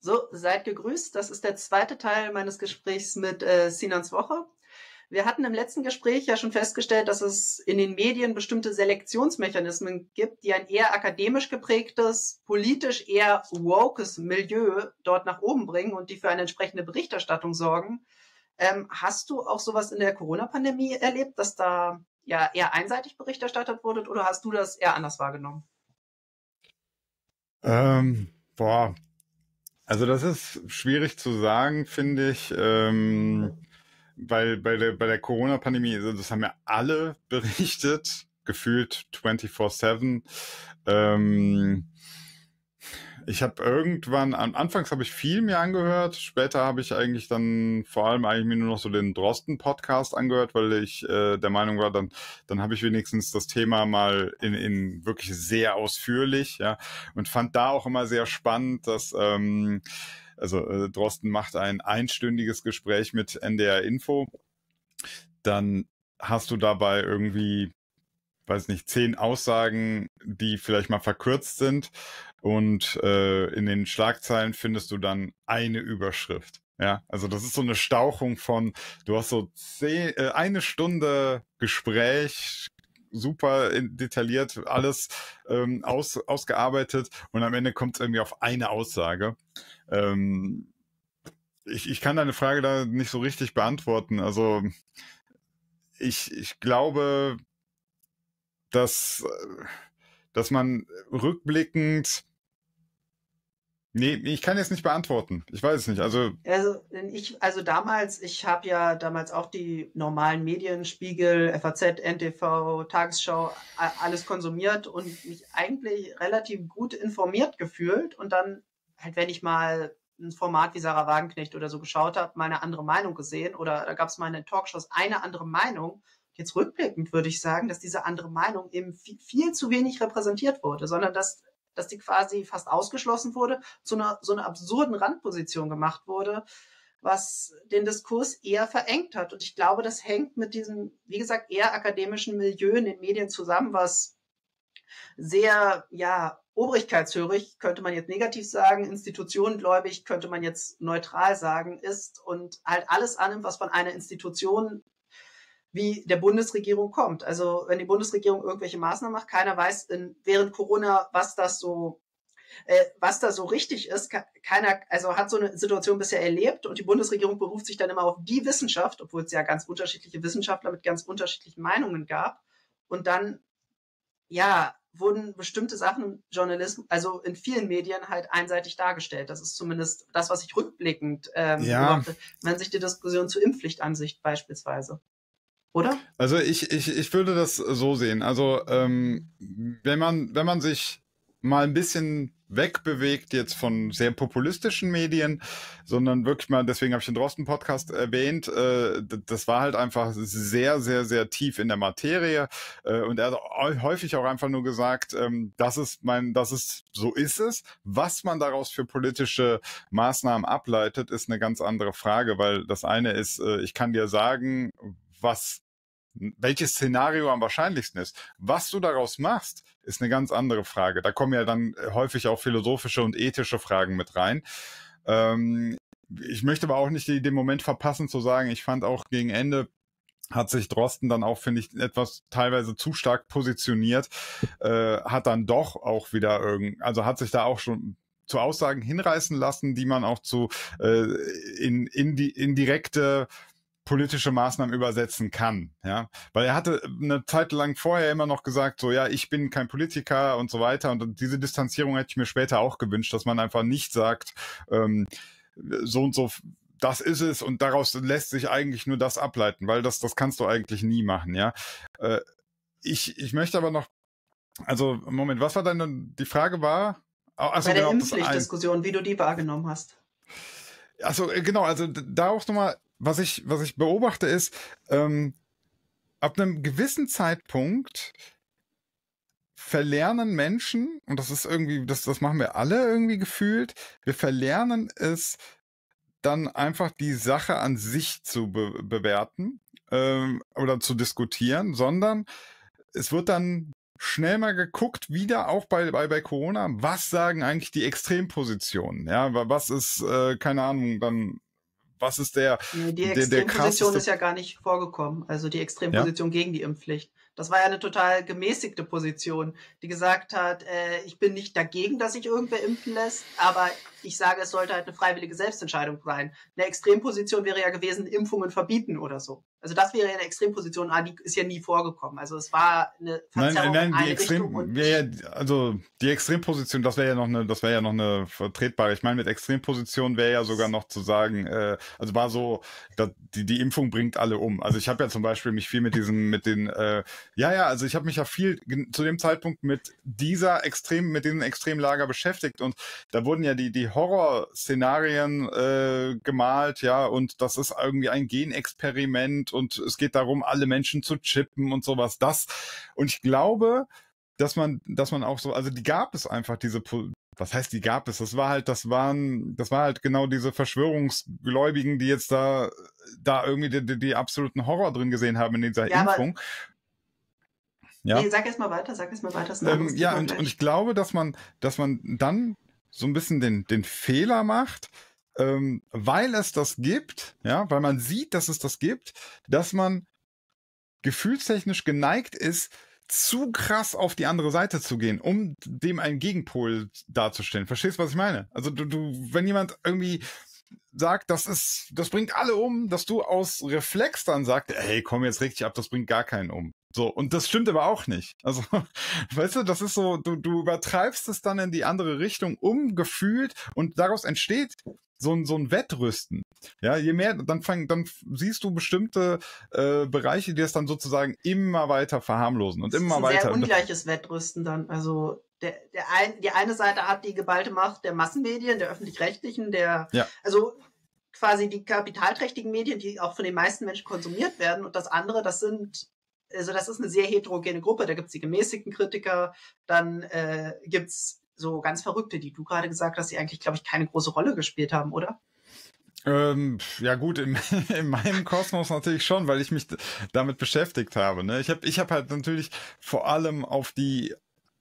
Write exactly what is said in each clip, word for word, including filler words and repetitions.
So, seid gegrüßt. Das ist der zweite Teil meines Gesprächs mit äh, Sinans Woche. Wir hatten im letzten Gespräch ja schon festgestellt, dass es in den Medien bestimmte Selektionsmechanismen gibt, die ein eher akademisch geprägtes, politisch eher wokes Milieu dort nach oben bringen und die für eine entsprechende Berichterstattung sorgen. Ähm, hast du auch sowas in der Corona-Pandemie erlebt, dass da ja eher einseitig Bericht erstattet wurde, oder hast du das eher anders wahrgenommen? Ähm, boah, also das ist schwierig zu sagen, finde ich, ähm, weil bei der, bei der Corona-Pandemie, also das haben ja alle berichtet, gefühlt vierundzwanzig sieben. Ähm, ich habe irgendwann, am Anfangs habe ich viel mir angehört, später habe ich eigentlich dann vor allem eigentlich mir nur noch so den Drosten-Podcast angehört, weil ich äh, der Meinung war, dann dann habe ich wenigstens das Thema mal in, in wirklich sehr ausführlich, ja, und fand da auch immer sehr spannend, dass ähm, also äh, Drosten macht ein einstündiges Gespräch mit N D R Info, dann hast du dabei irgendwie, weiß nicht, zehn Aussagen, die vielleicht mal verkürzt sind, und äh, in den Schlagzeilen findest du dann eine Überschrift. Ja, also das ist so eine Stauchung von, du hast so zehn, äh, eine Stunde Gespräch, super detailliert, alles ähm, aus, ausgearbeitet, und am Ende kommt es irgendwie auf eine Aussage. Ähm, ich, ich kann deine Frage da nicht so richtig beantworten. Also ich, ich glaube, dass, dass man rückblickend, nee, ich kann jetzt nicht beantworten. Ich weiß es nicht. Also, Also ich, also damals, ich habe ja damals auch die normalen Medien, Spiegel, F A Z, N T V, Tagesschau, a- alles konsumiert und mich eigentlich relativ gut informiert gefühlt. Und dann halt, wenn ich mal ein Format wie Sarah Wagenknecht oder so geschaut habe, mal eine andere Meinung gesehen, oder da gab es mal in den Talkshows eine andere Meinung. Jetzt rückblickend würde ich sagen, dass diese andere Meinung eben viel, viel zu wenig repräsentiert wurde, sondern dass, dass die quasi fast ausgeschlossen wurde, zu einer so einer absurden Randposition gemacht wurde, was den Diskurs eher verengt hat. Und ich glaube, das hängt mit diesem, wie gesagt, eher akademischen Milieu in den Medien zusammen, was sehr, ja, obrigkeitshörig, könnte man jetzt negativ sagen, institutionengläubig, könnte man jetzt neutral sagen, ist und halt alles annimmt, was von einer Institution wie der Bundesregierung kommt. Also wenn die Bundesregierung irgendwelche Maßnahmen macht, keiner weiß in, während Corona, was das so äh, was da so richtig ist. Keiner, also hat so eine Situation bisher erlebt, und die Bundesregierung beruft sich dann immer auf die Wissenschaft, obwohl es ja ganz unterschiedliche Wissenschaftler mit ganz unterschiedlichen Meinungen gab. Und dann, ja, wurden bestimmte Sachen im Journalismus, also in vielen Medien halt einseitig dargestellt. Das ist zumindest das, was ich rückblickend ähm, ja, beobachte, wenn sich die Diskussion zur Impfpflichtansicht beispielsweise. Oder? also ich, ich, ich würde das so sehen. Also ähm, wenn man, wenn man sich mal ein bisschen wegbewegt jetzt von sehr populistischen Medien, sondern wirklich mal, deswegen habe ich den Drosten-Podcast erwähnt, äh, das war halt einfach sehr, sehr, sehr tief in der Materie, äh, und er hat häufig auch einfach nur gesagt, ähm, das ist mein, das ist, so ist es. Was man daraus für politische Maßnahmen ableitet, ist eine ganz andere Frage, weil das eine ist, äh, ich kann dir sagen, was welches Szenario am wahrscheinlichsten ist. Was du daraus machst, ist eine ganz andere Frage. Da kommen ja dann häufig auch philosophische und ethische Fragen mit rein. Ähm, ich möchte aber auch nicht den Moment verpassen zu sagen, ich fand auch gegen Ende hat sich Drosten dann auch, finde ich, etwas teilweise zu stark positioniert, äh, hat dann doch auch wieder irgend, also hat sich da auch schon zu Aussagen hinreißen lassen, die man auch zu äh, in, in die indirekte politische Maßnahmen übersetzen kann, ja, weil er hatte eine Zeit lang vorher immer noch gesagt, so, ja, ich bin kein Politiker und so weiter, und diese Distanzierung hätte ich mir später auch gewünscht, dass man einfach nicht sagt, ähm, so und so, das ist es, und daraus lässt sich eigentlich nur das ableiten, weil das, das kannst du eigentlich nie machen, ja. Äh, ich, ich möchte aber noch, also, Moment, was war denn, die Frage war? Achso, Bei der genau, Impfpflichtdiskussion, wie du die wahrgenommen hast. Also genau, also da auch nochmal, was ich, was ich beobachte ist, ähm, ab einem gewissen Zeitpunkt verlernen Menschen, und das ist irgendwie, das, das machen wir alle irgendwie gefühlt, wir verlernen es dann einfach die Sache an sich zu be bewerten ähm, oder zu diskutieren, sondern es wird dann schnell mal geguckt, wieder auch bei, bei, bei Corona, was sagen eigentlich die Extrempositionen? Ja, was ist, äh, keine Ahnung, dann, was ist der, Nee, die der, der Extremposition krasseste... ist ja gar nicht vorgekommen, also die Ja? Extremposition gegen die Impfpflicht. Das war ja eine total gemäßigte Position, die gesagt hat, äh, ich bin nicht dagegen, dass sich irgendwer impfen lässt, aber ich sage, es sollte halt eine freiwillige Selbstentscheidung sein. Eine Extremposition wäre ja gewesen, Impfungen verbieten oder so. Also das wäre ja eine Extremposition, ah, die ist ja nie vorgekommen. Also es war eine Nein, Verzerrung nein, in die eine Richtung. Und Extrem, wäre ja, also die Extremposition, das wäre ja noch eine, das wäre ja noch eine vertretbare. Ich meine, mit Extremposition wäre ja sogar noch zu sagen, äh, also war so, dass die die Impfung bringt alle um. Also ich habe ja zum Beispiel mich viel mit diesen, mit den, äh, ja, ja, also ich habe mich ja viel gen- zu dem Zeitpunkt mit dieser Extrem, mit diesem Extremlager beschäftigt und da wurden ja die die Horrorszenarien äh, gemalt, ja, und das ist irgendwie ein Genexperiment und es geht darum, alle Menschen zu chippen und sowas. Das und ich glaube, dass man, dass man auch so, also die gab es einfach diese, Po- was heißt die gab es? Das war halt, das waren, das war halt genau diese Verschwörungsgläubigen, die jetzt da, da irgendwie die, die, die absoluten Horror drin gesehen haben in dieser ja, aber Impfung. Ja. nee, sag erst mal weiter, sag erst mal weiter, das ist ein Ähm, anderes ja, Thema und, und gleich. ich glaube, dass man, dass man dann so ein bisschen den, den Fehler macht, ähm, weil es das gibt, ja, weil man sieht, dass es das gibt, dass man gefühlstechnisch geneigt ist, zu krass auf die andere Seite zu gehen, um dem einen Gegenpol darzustellen. Verstehst du, was ich meine? Also du, du, wenn jemand irgendwie sagt, das ist, das bringt alle um, dass du aus Reflex dann sagst, hey, komm jetzt richtig ab, das bringt gar keinen um. So, und das stimmt aber auch nicht. Also, weißt du, das ist so, du, du übertreibst es dann in die andere Richtung umgefühlt und daraus entsteht so ein, so ein Wettrüsten. Ja, je mehr, dann fang, dann siehst du bestimmte äh, Bereiche, die es dann sozusagen immer weiter verharmlosen und Es ist immer ein weiter. sehr Und ungleiches Wettrüsten dann. Also der, der ein, die eine Seite hat die geballte Macht der Massenmedien, der öffentlich-rechtlichen, der, ja, also quasi die kapitalträchtigen Medien, die auch von den meisten Menschen konsumiert werden. Und das andere, das sind, also das ist eine sehr heterogene Gruppe. Da gibt's die gemäßigten Kritiker, dann äh, gibt's so ganz Verrückte, die du gerade gesagt hast, die eigentlich, glaube ich, keine große Rolle gespielt haben, oder? Ähm, ja gut, in, in meinem Kosmos natürlich schon, weil ich mich d- damit beschäftigt habe. Ne? Ich habe ich hab halt natürlich vor allem auf die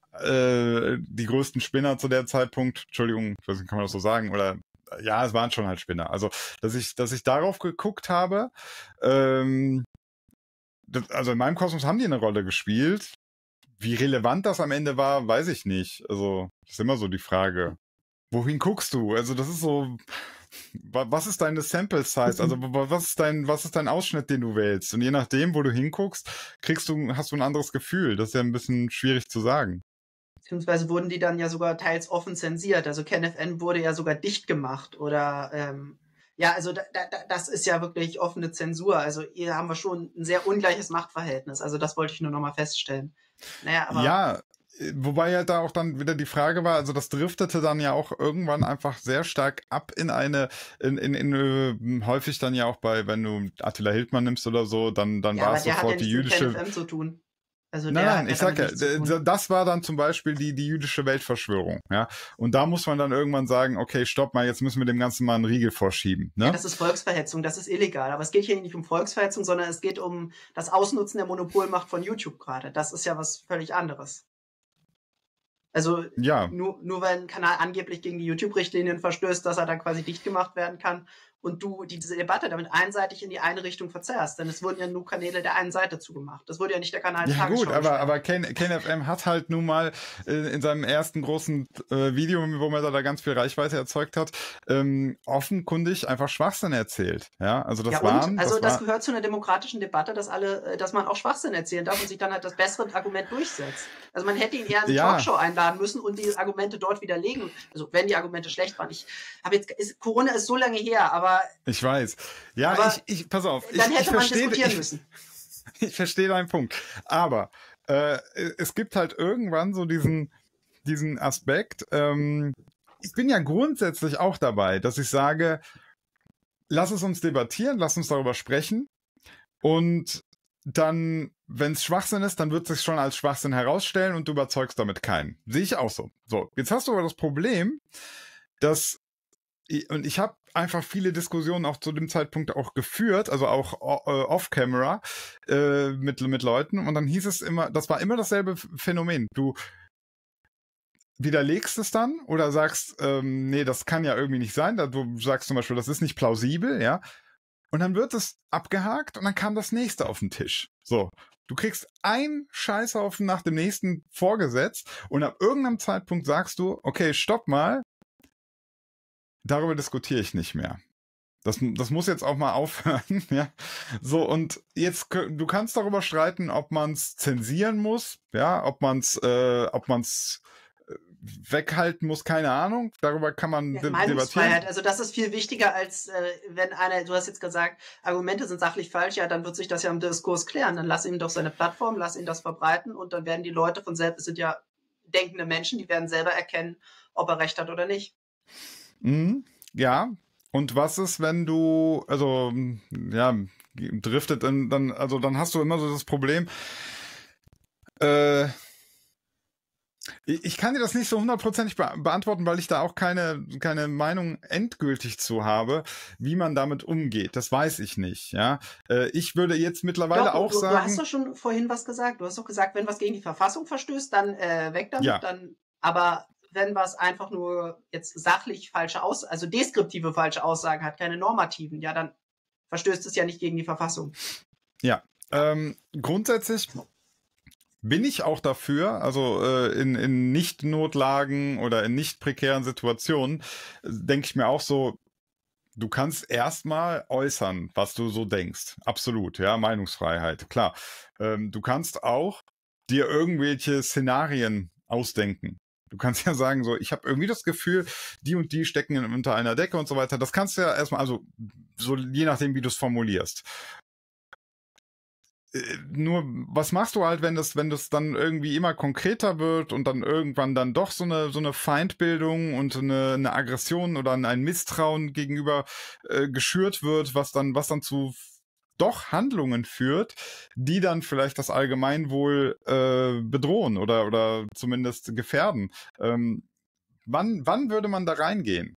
äh, die größten Spinner zu der Zeitpunkt, Entschuldigung, ich weiß nicht, kann man das so sagen, oder ja, es waren schon halt Spinner. Also, dass ich, dass ich darauf geguckt habe, ähm, das, also in meinem Kosmos haben die eine Rolle gespielt. Wie relevant das am Ende war, weiß ich nicht. Also, das ist immer so die Frage. Wohin guckst du? Also, das ist so, wa- was ist deine Sample Size? Also, wa- was ist dein, was ist dein Ausschnitt, den du wählst? Und je nachdem, wo du hinguckst, kriegst du, hast du ein anderes Gefühl. Das ist ja ein bisschen schwierig zu sagen. Beziehungsweise wurden die dann ja sogar teils offen zensiert. Also KenFM wurde ja sogar dicht gemacht. Oder ähm, ja, also da, da, das ist ja wirklich offene Zensur. Also hier haben wir schon ein sehr ungleiches Machtverhältnis. Also das wollte ich nur nochmal feststellen. Naja, aber Ja, äh, wobei ja da auch dann wieder die Frage war, also das driftete dann ja auch irgendwann einfach sehr stark ab in eine, in, in, in äh, häufig dann ja auch bei, wenn du Attila Hildmann nimmst oder so, dann, dann ja, war aber es der hat ja sofort die nichts mit jüdische. KenFM zu tun. Also Nein, der nein, hat ja ich sag damit ja, nichts zu d- tun. das war dann zum Beispiel die, die jüdische Weltverschwörung, ja. Und da muss man dann irgendwann sagen, okay, stopp mal, jetzt müssen wir dem Ganzen mal einen Riegel vorschieben, Ja, ne? das ist Volksverhetzung, das ist illegal. Aber es geht hier nicht um Volksverhetzung, sondern es geht um das Ausnutzen der Monopolmacht von YouTube gerade. Das ist ja was völlig anderes. Also Ja, nur, nur weil ein Kanal angeblich gegen die YouTube-Richtlinien verstößt, dass er dann quasi dicht gemacht werden kann und du diese Debatte damit einseitig in die eine Richtung verzerrst. Denn es wurden ja nur Kanäle der einen Seite zugemacht. Das wurde ja nicht der Kanal der ja gut, Tagesschau aber, gesperrt. aber Ken, KenFM hat halt nun mal äh, in seinem ersten großen äh, Video, wo man da, da ganz viel Reichweite erzeugt hat, ähm, offenkundig einfach Schwachsinn erzählt. Ja, also das Ja, und? waren, Also das das war, gehört zu einer demokratischen Debatte, dass alle, äh, dass man auch Schwachsinn erzählen darf und sich dann halt das bessere Argument durchsetzt. Also man hätte ihn eher in eine ja, Talkshow einladen müssen und die Argumente dort widerlegen. Also wenn die Argumente schlecht waren. Ich habe jetzt, ist, Corona ist so lange her, aber, ich weiß. Ja, aber ich, ich, pass auf, ich, dann ich hätte man verstehe, diskutieren ich, müssen. ich verstehe deinen Punkt. Aber äh, es gibt halt irgendwann so diesen, diesen Aspekt. Ähm, ich bin ja grundsätzlich auch dabei, dass ich sage, lass es uns debattieren, lass uns darüber sprechen. Und dann, wenn es Schwachsinn ist, dann wird es sich schon als Schwachsinn herausstellen und du überzeugst damit keinen. Sehe ich auch so. So, jetzt hast du aber das Problem, dass und ich habe einfach viele Diskussionen auch zu dem Zeitpunkt auch geführt, also auch äh, off-camera äh, mit, mit Leuten. Und dann hieß es immer, das war immer dasselbe Phänomen. Du widerlegst es dann oder sagst, ähm, nee, das kann ja irgendwie nicht sein. Du sagst zum Beispiel, das ist nicht plausibel, ja. Und dann wird es abgehakt und dann kam das nächste auf den Tisch. So, du kriegst ein Scheißhaufen nach dem nächsten vorgesetzt und ab irgendeinem Zeitpunkt sagst du, okay, stopp mal, darüber diskutiere ich nicht mehr. Das, das muss jetzt auch mal aufhören, ja. So, und jetzt, du kannst darüber streiten, ob man es zensieren muss, ja, ob man es, äh, ob man es weghalten muss, keine Ahnung. Darüber kann man ja, de- Meinungsfreiheit, debattieren. also das ist viel wichtiger, als äh, wenn einer, du hast jetzt gesagt, Argumente sind sachlich falsch, ja, dann wird sich das ja im Diskurs klären. Dann lass ihm doch seine Plattform, lass ihn das verbreiten und dann werden die Leute von selbst, es sind ja denkende Menschen, die werden selber erkennen, ob er recht hat oder nicht. Mhm, ja. Und was ist, wenn du, also, ja, driftet dann, dann, also dann hast du immer so das Problem, äh, ich kann dir das nicht so hundertprozentig be- beantworten, weil ich da auch keine, keine Meinung endgültig zu habe, wie man damit umgeht. Das weiß ich nicht, ja. Äh, ich würde jetzt mittlerweile Doch, auch du, sagen. Du hast doch schon vorhin was gesagt. Du hast doch gesagt, wenn was gegen die Verfassung verstößt, dann äh, weg damit. Ja. Dann, aber wenn was einfach nur jetzt sachlich falsche Aus, also deskriptive falsche Aussagen hat, keine normativen, ja, dann verstößt es ja nicht gegen die Verfassung. Ja, ähm, grundsätzlich bin ich auch dafür, also äh, in, in Nicht-Notlagen oder in nicht prekären Situationen, äh, denke ich mir auch so, du kannst erstmal äußern, was du so denkst. Absolut, ja, Meinungsfreiheit, klar. Ähm, du kannst auch dir irgendwelche Szenarien ausdenken. Du kannst ja sagen, so, ich habe irgendwie das Gefühl, die und die stecken in, unter einer Decke und so weiter. Das kannst du ja erstmal, also so je nachdem, wie du es formulierst. Nur, was machst du halt, wenn das, wenn das dann irgendwie immer konkreter wird und dann irgendwann dann doch so eine, so eine Feindbildung und eine, eine Aggression oder ein Misstrauen gegenüber äh, geschürt wird, was dann, was dann zu doch Handlungen führt, die dann vielleicht das Allgemeinwohl äh, bedrohen oder, oder zumindest gefährden. Ähm, wann, wann würde man da reingehen?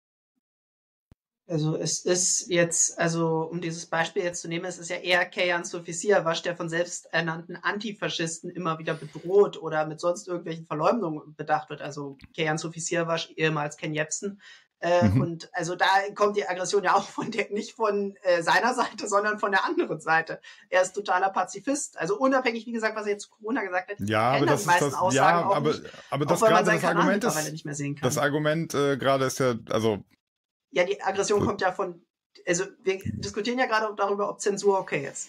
Also es ist jetzt, also um dieses Beispiel jetzt zu nehmen, es ist ja eher Kejan Sofisiavasch, der von selbsternannten Antifaschisten immer wieder bedroht oder mit sonst irgendwelchen Verleumdungen bedacht wird. Also Kejan Sofisiavasch, ehemals Ken Jebsen. Äh, Mhm. und also da kommt die Aggression ja auch von der, nicht von äh, seiner Seite, sondern von der anderen Seite. Er ist totaler Pazifist. Also unabhängig, wie gesagt, was er jetzt zu Corona gesagt hat, Ja, aber ändern das die ist meisten das, Aussagen ja, auch aber, nicht, aber auch das weil man gerade seinen das Kanal Argument mittlerweile ist, nicht mehr sehen kann. das Argument äh, gerade ist ja, also Ja, die Aggression kommt ja von, also wir diskutieren ja gerade darüber, ob Zensur okay ist.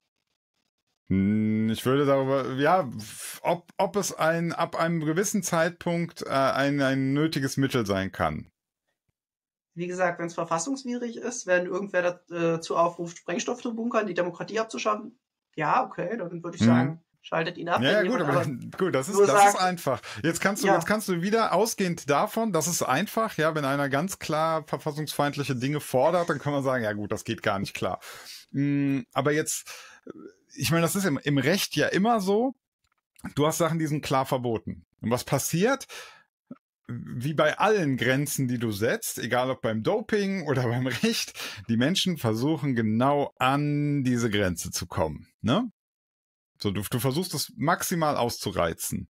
ich würde darüber, ja, ob, ob es ein, ab einem gewissen Zeitpunkt äh, ein, ein nötiges Mittel sein kann. Wie gesagt, wenn es verfassungswidrig ist, wenn irgendwer dazu aufruft, Sprengstoff zu bunkern, die Demokratie abzuschaffen, ja, okay, dann würde ich Mhm. sagen, schaltet ihn ab. Ja, wenn ja, jemand gut, aber aber gut, das ist, nur das sagt, ist einfach. Jetzt kannst du, ja. jetzt kannst du wieder ausgehend davon, das ist einfach, ja, wenn einer ganz klar verfassungsfeindliche Dinge fordert, dann kann man sagen, ja gut, das geht gar nicht klar. Mm, aber jetzt, ich meine, das ist im, im Recht ja immer so, du hast Sachen, die sind klar verboten. Und was passiert? Wie bei allen Grenzen, die du setzt, egal ob beim Doping oder beim Recht, die Menschen versuchen genau an diese Grenze zu kommen, ne? So, du, du versuchst es maximal auszureizen.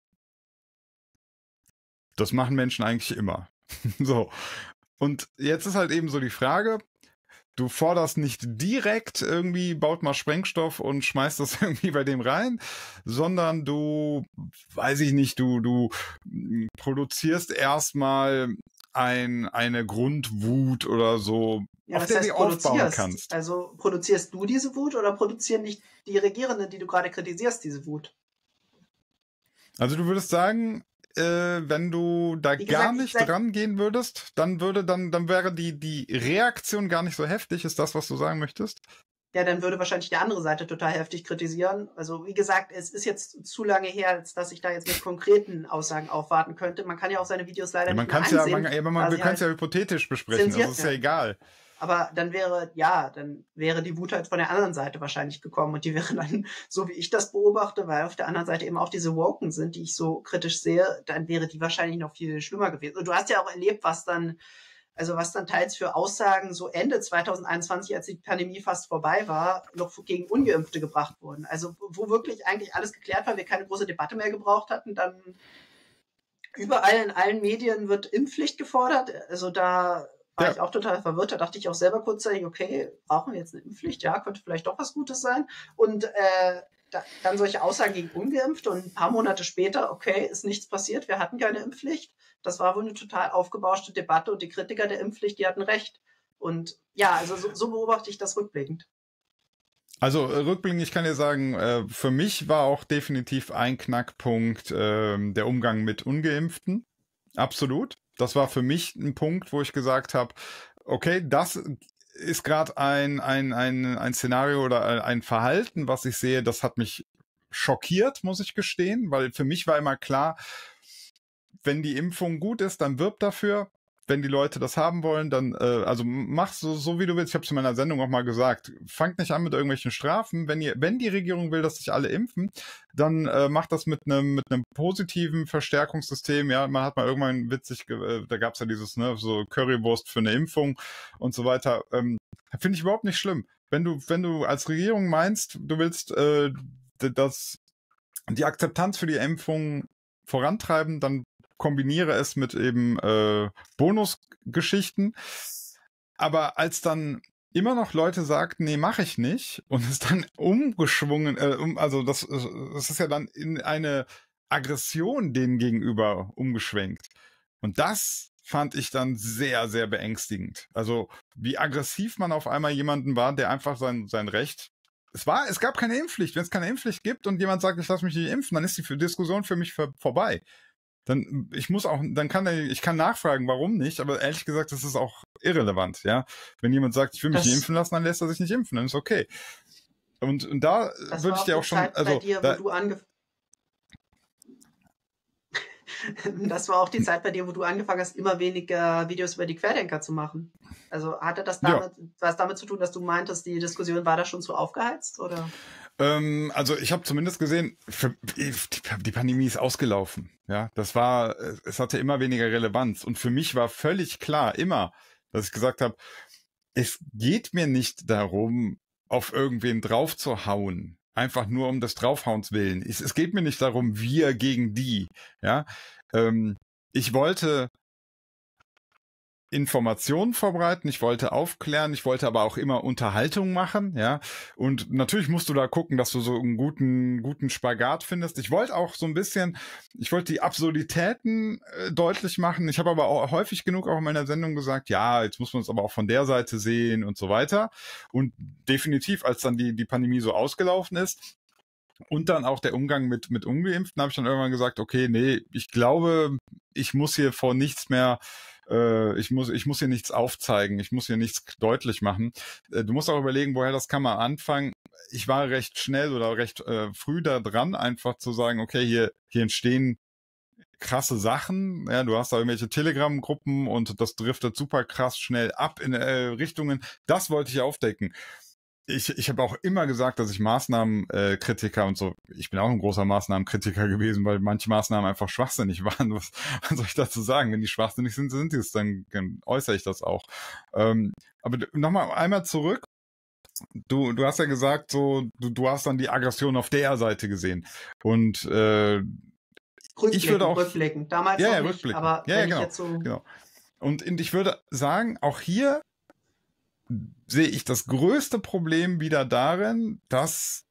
Das machen Menschen eigentlich immer. So. Und jetzt ist halt eben so die Frage, du forderst nicht direkt irgendwie, baut mal Sprengstoff und schmeißt das irgendwie bei dem rein, sondern du, weiß ich nicht, du, du produzierst erstmal ein, eine Grundwut oder so, Ja, auf was der heißt du aufbauen produzierst? kannst. Also produzierst du diese Wut oder produzieren nicht die Regierenden, die du gerade kritisierst, diese Wut? Also du würdest sagen, äh, wenn du da Wie gar gesagt, ich nicht sag- dran gehen würdest, dann würde dann, dann wäre die, die Reaktion gar nicht so heftig. Ist das, was du sagen möchtest? Ja, dann würde wahrscheinlich die andere Seite total heftig kritisieren. Also wie gesagt, es ist jetzt zu lange her, als dass ich da jetzt mit konkreten Aussagen aufwarten könnte. Man kann ja auch seine Videos leider Ja, man nicht mehr kann es ja, einsehen. man, ja, man, da wir sie können es halt ja hypothetisch besprechen. zensiert Das ist ja werden. egal. Aber dann wäre, ja, dann wäre die Wut halt von der anderen Seite wahrscheinlich gekommen und die wäre dann, so wie ich das beobachte, weil auf der anderen Seite eben auch diese Woken sind, die ich so kritisch sehe, dann wäre die wahrscheinlich noch viel schlimmer gewesen. Und du hast ja auch erlebt, was dann Also was dann teils für Aussagen so Ende zwanzig einundzwanzig, als die Pandemie fast vorbei war, noch gegen Ungeimpfte gebracht wurden. Also wo wirklich eigentlich alles geklärt war, wir keine große Debatte mehr gebraucht hatten, dann überall in allen Medien wird Impfpflicht gefordert. Also da war ja. ich auch total verwirrt. Da dachte ich auch selber kurzzeitig, okay, brauchen wir jetzt eine Impfpflicht? Ja, könnte vielleicht doch was Gutes sein. Und äh, da, dann solche Aussagen gegen Ungeimpfte und ein paar Monate später, okay, ist nichts passiert, wir hatten keine Impfpflicht. Das war wohl eine total aufgebauschte Debatte und die Kritiker der Impfpflicht, die hatten recht. Und ja, also so, so beobachte ich das rückblickend. Also rückblickend, ich kann dir sagen, äh, für mich war auch definitiv ein Knackpunkt äh, der Umgang mit Ungeimpften. Absolut. Das war für mich ein Punkt, wo ich gesagt habe, okay, das ist gerade ein, ein, ein, ein Szenario oder ein Verhalten, was ich sehe, das hat mich schockiert, muss ich gestehen, weil für mich war immer klar, wenn die Impfung gut ist, dann wirb dafür. Wenn die Leute das haben wollen, dann, äh, also mach so, so wie du willst. Ich habe es in meiner Sendung auch mal gesagt. Fangt nicht an mit irgendwelchen Strafen. Wenn ihr, wenn die Regierung will, dass sich alle impfen, dann äh, macht das mit einem mit einem positiven Verstärkungssystem. Ja, man hat mal irgendwann witzig, äh, da gab's ja dieses, ne, so Currywurst für eine Impfung und so weiter. Ähm, Finde ich überhaupt nicht schlimm. Wenn du, wenn du als Regierung meinst, du willst, äh, dass die Akzeptanz für die Impfung vorantreiben, dann kombiniere es mit eben äh, Bonusgeschichten. Aber als dann immer noch Leute sagten, nee, mache ich nicht, und es dann umgeschwungen, äh, um, also das, das ist ja dann in eine Aggression denen gegenüber umgeschwenkt. Und das fand ich dann sehr, sehr beängstigend. Also wie aggressiv man auf einmal jemanden war, der einfach sein, sein Recht Es war, es gab keine Impfpflicht. Wenn es keine Impfpflicht gibt und jemand sagt, ich lasse mich nicht impfen, dann ist die Diskussion für mich vor, vorbei. Dann, ich muss auch, dann kann er, ich kann nachfragen, warum nicht, aber ehrlich gesagt, das ist auch irrelevant, ja. Wenn jemand sagt, ich will mich Das- nicht impfen lassen, dann lässt er sich nicht impfen, dann ist okay. Und, und da Das würde war ich dir die auch schon, Zeit also, bei dir, da, wo du angef Das war auch die Zeit bei dir, wo du angefangen hast, immer weniger Videos über die Querdenker zu machen. Also hatte das Ja. damit, was damit zu tun, dass du meintest, die Diskussion war da schon zu aufgeheizt, oder? Ähm, also ich habe zumindest gesehen, für, die, die Pandemie ist ausgelaufen. Ja, das war, es hatte immer weniger Relevanz. Und für mich war völlig klar, immer, dass ich gesagt habe, es geht mir nicht darum, auf irgendwen drauf zu hauen. Einfach nur um des Draufhauens willen. Es, es geht mir nicht darum, wir gegen die. Ja, ähm, ich wollte Informationen verbreiten, ich wollte aufklären, ich wollte aber auch immer Unterhaltung machen, ja. Und natürlich musst du da gucken, dass du so einen guten, guten Spagat findest. Ich wollte auch so ein bisschen, ich wollte die Absurditäten äh, deutlich machen. Ich habe aber auch häufig genug auch in meiner Sendung gesagt, ja, jetzt muss man es aber auch von der Seite sehen und so weiter. Und definitiv, als dann die, die Pandemie so ausgelaufen ist, und dann auch der Umgang mit, mit Ungeimpften, habe ich dann irgendwann gesagt, okay, nee, ich glaube, ich muss hier vor nichts mehr, äh, ich muss, ich muss hier nichts aufzeigen, ich muss hier nichts deutlich machen. Äh, du musst auch überlegen, woher das kann man anfangen. Ich war recht schnell oder recht äh, früh da dran, einfach zu sagen, okay, hier, hier entstehen krasse Sachen, ja, du hast da irgendwelche Telegram-Gruppen und das driftet super krass schnell ab in äh, Richtungen. Das wollte ich aufdecken. Ich, ich habe auch immer gesagt, dass ich Maßnahmenkritiker äh, und so, ich bin auch ein großer Maßnahmenkritiker gewesen, weil manche Maßnahmen einfach schwachsinnig waren. Was, was soll ich dazu sagen? Wenn die schwachsinnig sind, sind die es, dann, dann äußere ich das auch. Ähm, aber nochmal einmal zurück. Du, du hast ja gesagt, so, du, du hast dann die Aggression auf der Seite gesehen. Und äh, ich würde auch rückblicken. Damals ja, noch ja, nicht, rückblicken. aber ja, wenn ja, ich genau, jetzt so... genau. Und, und ich würde sagen, auch hier sehe ich das größte Problem wieder darin, dass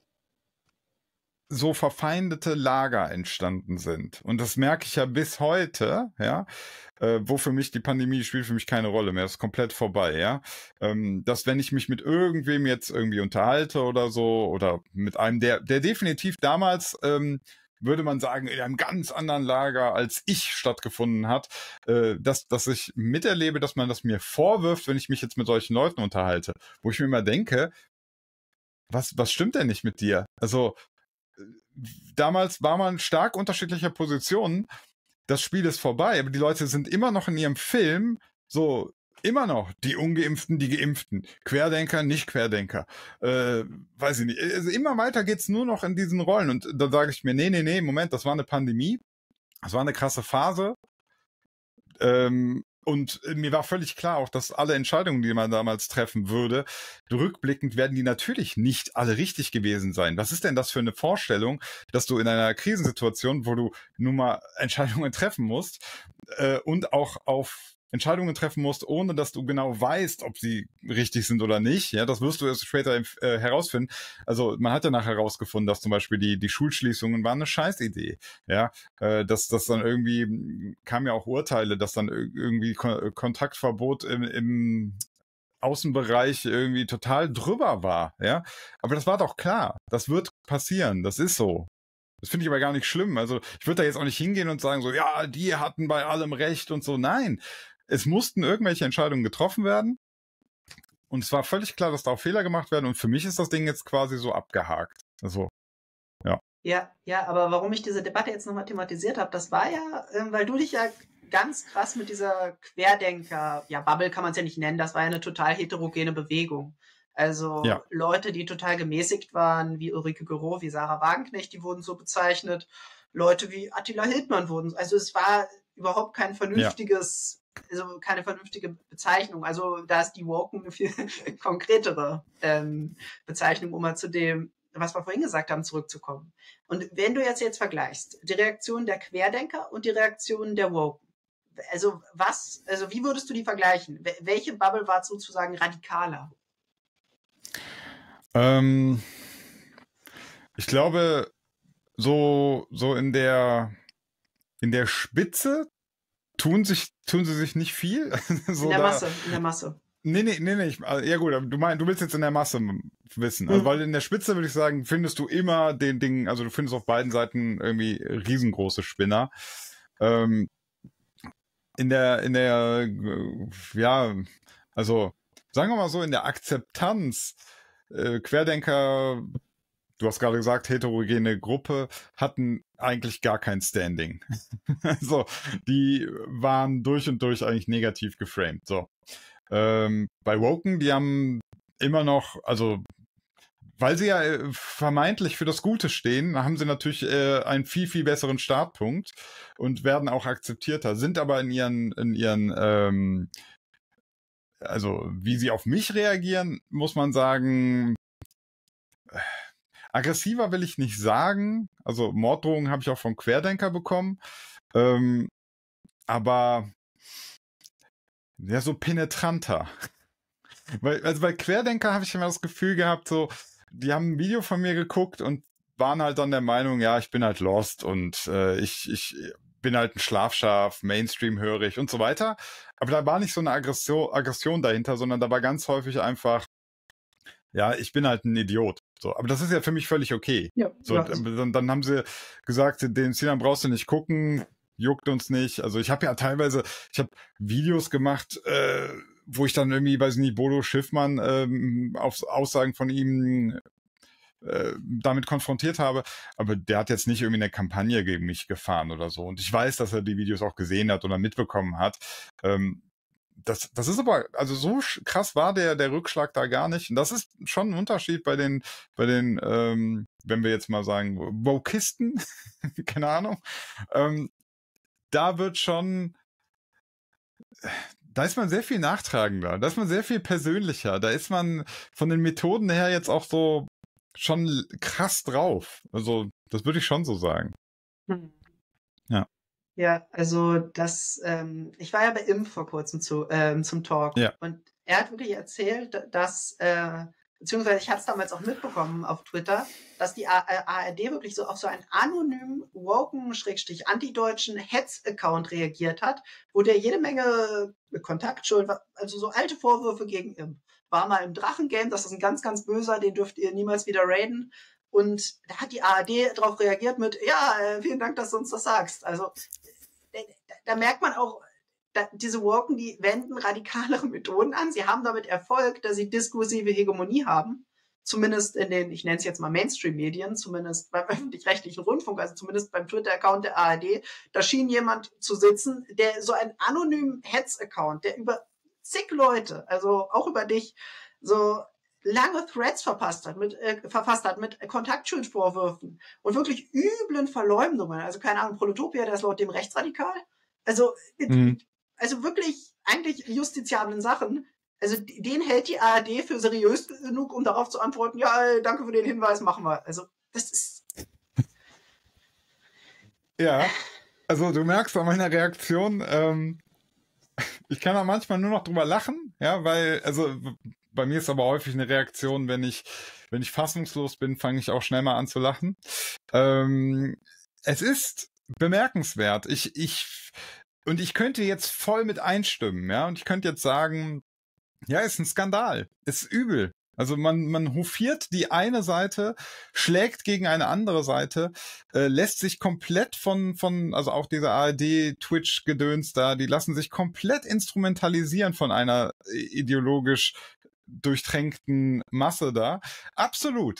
so verfeindete Lager entstanden sind. Und das merke ich ja bis heute, ja, äh, wo für mich die Pandemie spielt für mich keine Rolle mehr, ist komplett vorbei, ja. Ähm, dass wenn ich mich mit irgendwem jetzt irgendwie unterhalte oder so, oder mit einem, der, der definitiv damals, ähm, würde man sagen, in einem ganz anderen Lager als ich stattgefunden hat, äh, dass, dass ich miterlebe, dass man das mir vorwirft, wenn ich mich jetzt mit solchen Leuten unterhalte, wo ich mir immer denke, was, was stimmt denn nicht mit dir? Also, damals war man stark unterschiedlicher Positionen. Das Spiel ist vorbei, aber die Leute sind immer noch in ihrem Film so, immer noch die Ungeimpften, die Geimpften, Querdenker, nicht Querdenker, äh, weiß ich nicht. Also immer weiter geht's nur noch in diesen Rollen und da sage ich mir, nee, nee, nee, Moment, das war eine Pandemie, das war eine krasse Phase, ähm, Und mir war völlig klar auch, dass alle Entscheidungen, die man damals treffen würde, rückblickend werden die natürlich nicht alle richtig gewesen sein. Was ist denn das für eine Vorstellung, dass du in einer Krisensituation, wo du nun mal Entscheidungen treffen musst äh, und auch auf Entscheidungen treffen musst, ohne dass du genau weißt, ob sie richtig sind oder nicht. Ja, das wirst du erst später äh, herausfinden. Also man hat ja nachher herausgefunden, dass zum Beispiel die die Schulschließungen waren eine Scheißidee. Ja, äh, dass das dann irgendwie kamen ja auch Urteile, dass dann irgendwie Kon Kontaktverbot im, im Außenbereich irgendwie total drüber war. Ja, aber das war doch klar. Das wird passieren. Das ist so. Das finde ich aber gar nicht schlimm. Also ich würde da jetzt auch nicht hingehen und sagen so, ja, die hatten bei allem Recht und so. Nein. Es mussten irgendwelche Entscheidungen getroffen werden und es war völlig klar, dass da auch Fehler gemacht werden und für mich ist das Ding jetzt quasi so abgehakt. Also, ja. Ja, ja, aber warum ich diese Debatte jetzt nochmal thematisiert habe, das war ja, äh, weil du dich ja ganz krass mit dieser Querdenker, ja, Bubble kann man es ja nicht nennen, das war ja eine total heterogene Bewegung. Also ja. Leute, die total gemäßigt waren, wie Ulrike Gero, wie Sarah Wagenknecht, die wurden so bezeichnet. Leute wie Attila Hildmann wurden, also es war überhaupt kein vernünftiges, ja. also keine vernünftige Bezeichnung. Also da ist die Woken eine viel konkretere ähm, Bezeichnung, um mal zu dem, was wir vorhin gesagt haben, zurückzukommen. Und wenn du jetzt jetzt vergleichst, die Reaktion der Querdenker und die Reaktion der Woken, also was, also wie würdest du die vergleichen? Welche Bubble war sozusagen radikaler? Ähm, ich glaube, so, so in der, in der Spitze tun sich, tun sie sich nicht viel. so in der da, Masse, in der Masse. Nee, nee, nee, nee. Ich, ja gut, aber du meinst, du willst jetzt in der Masse wissen. Also, mhm. weil in der Spitze würde ich sagen, findest du immer den Ding, also du findest auf beiden Seiten irgendwie riesengroße Spinner. Ähm, in der, in der, ja, also sagen wir mal so, in der Akzeptanz, äh, Querdenker, du hast gerade gesagt, heterogene Gruppe, hatten eigentlich gar kein Standing. also, die waren durch und durch eigentlich negativ geframed. So. Ähm, bei Woken, die haben immer noch, also weil sie ja äh, vermeintlich für das Gute stehen, haben sie natürlich äh, einen viel, viel besseren Startpunkt und werden auch akzeptierter, sind aber in ihren, in ihren, ähm, also wie sie auf mich reagieren, muss man sagen, äh, aggressiver will ich nicht sagen, also Morddrohungen habe ich auch vom Querdenker bekommen, ähm, aber ja, so penetranter. Weil, also bei Querdenker habe ich immer das Gefühl gehabt, so, die haben ein Video von mir geguckt und waren halt dann der Meinung, ja, ich bin halt lost und äh, ich, ich bin halt ein Schlafschaf, Mainstream höre ich und so weiter. Aber da war nicht so eine Aggression, Aggression dahinter, sondern da war ganz häufig einfach, ja, ich bin halt ein Idiot. So, aber das ist ja für mich völlig okay. Ja, so, ja. Dann, dann haben sie gesagt, den Sinan brauchst du nicht gucken, juckt uns nicht. Also ich habe ja teilweise, ich habe Videos gemacht, äh, wo ich dann irgendwie, weiß nicht, Bodo Schiffmann ähm, auf Aussagen von ihm äh, damit konfrontiert habe, aber der hat jetzt nicht irgendwie eine Kampagne gegen mich gefahren oder so. Und ich weiß, dass er die Videos auch gesehen hat oder mitbekommen hat. Ähm, das, das ist aber, also so krass war der, der Rückschlag da gar nicht. Und das ist schon ein Unterschied bei den, bei den, ähm, wenn wir jetzt mal sagen, Wokisten, keine Ahnung, ähm, da wird schon, da ist man sehr viel nachtragender, da ist man sehr viel persönlicher, da ist man von den Methoden her jetzt auch so schon krass drauf. Also, das würde ich schon so sagen. Hm. Ja. Ja, also das, ähm, ich war ja bei Imp vor kurzem zu, ähm, zum Talk ja. und er hat wirklich erzählt, dass, äh, beziehungsweise ich hatte es damals auch mitbekommen auf Twitter, dass die A R D wirklich so auf so einen anonymen, woken, schrägstrich antideutschen Hetz-Account reagiert hat, wo der jede Menge Kontaktschuld, also so alte Vorwürfe gegen Imp. War mal im Drachengame, das ist ein ganz, ganz böser, den dürft ihr niemals wieder raiden. Und da hat die A R D darauf reagiert mit, ja, äh, vielen Dank, dass du uns das sagst. Also da, da merkt man auch, da, diese Woken, die wenden radikalere Methoden an. Sie haben damit Erfolg, dass sie diskursive Hegemonie haben. Zumindest in den, ich nenne es jetzt mal Mainstream-Medien, zumindest beim öffentlich-rechtlichen Rundfunk, also zumindest beim Twitter-Account der A R D. Da schien jemand zu sitzen, der so einen anonymen Hetz-Account, der über zig Leute, also auch über dich, so lange Threads verpasst hat, mit, äh, verfasst hat mit Kontaktschuldvorwürfen und wirklich üblen Verleumdungen. Also keine Ahnung, Proletopia, der ist laut dem rechtsradikal. Also mhm. also wirklich eigentlich justiziablen Sachen, also den hält die A R D für seriös genug, um darauf zu antworten, ja, danke für den Hinweis, machen wir. Also das ist... Ja, also du merkst an meiner Reaktion, ähm, ich kann da manchmal nur noch drüber lachen, ja, weil, also bei mir ist aber häufig eine Reaktion, wenn ich, wenn ich fassungslos bin, fange ich auch schnell mal an zu lachen. Ähm, es ist bemerkenswert. Ich, ich, und ich könnte jetzt voll mit einstimmen, ja, und ich könnte jetzt sagen, ja, ist ein Skandal, ist übel. Also man, man hofiert die eine Seite, schlägt gegen eine andere Seite, äh, lässt sich komplett von, von, also auch diese A R D-Twitch-Gedöns da, die lassen sich komplett instrumentalisieren von einer ideologisch durchtränkten Masse da. Absolut.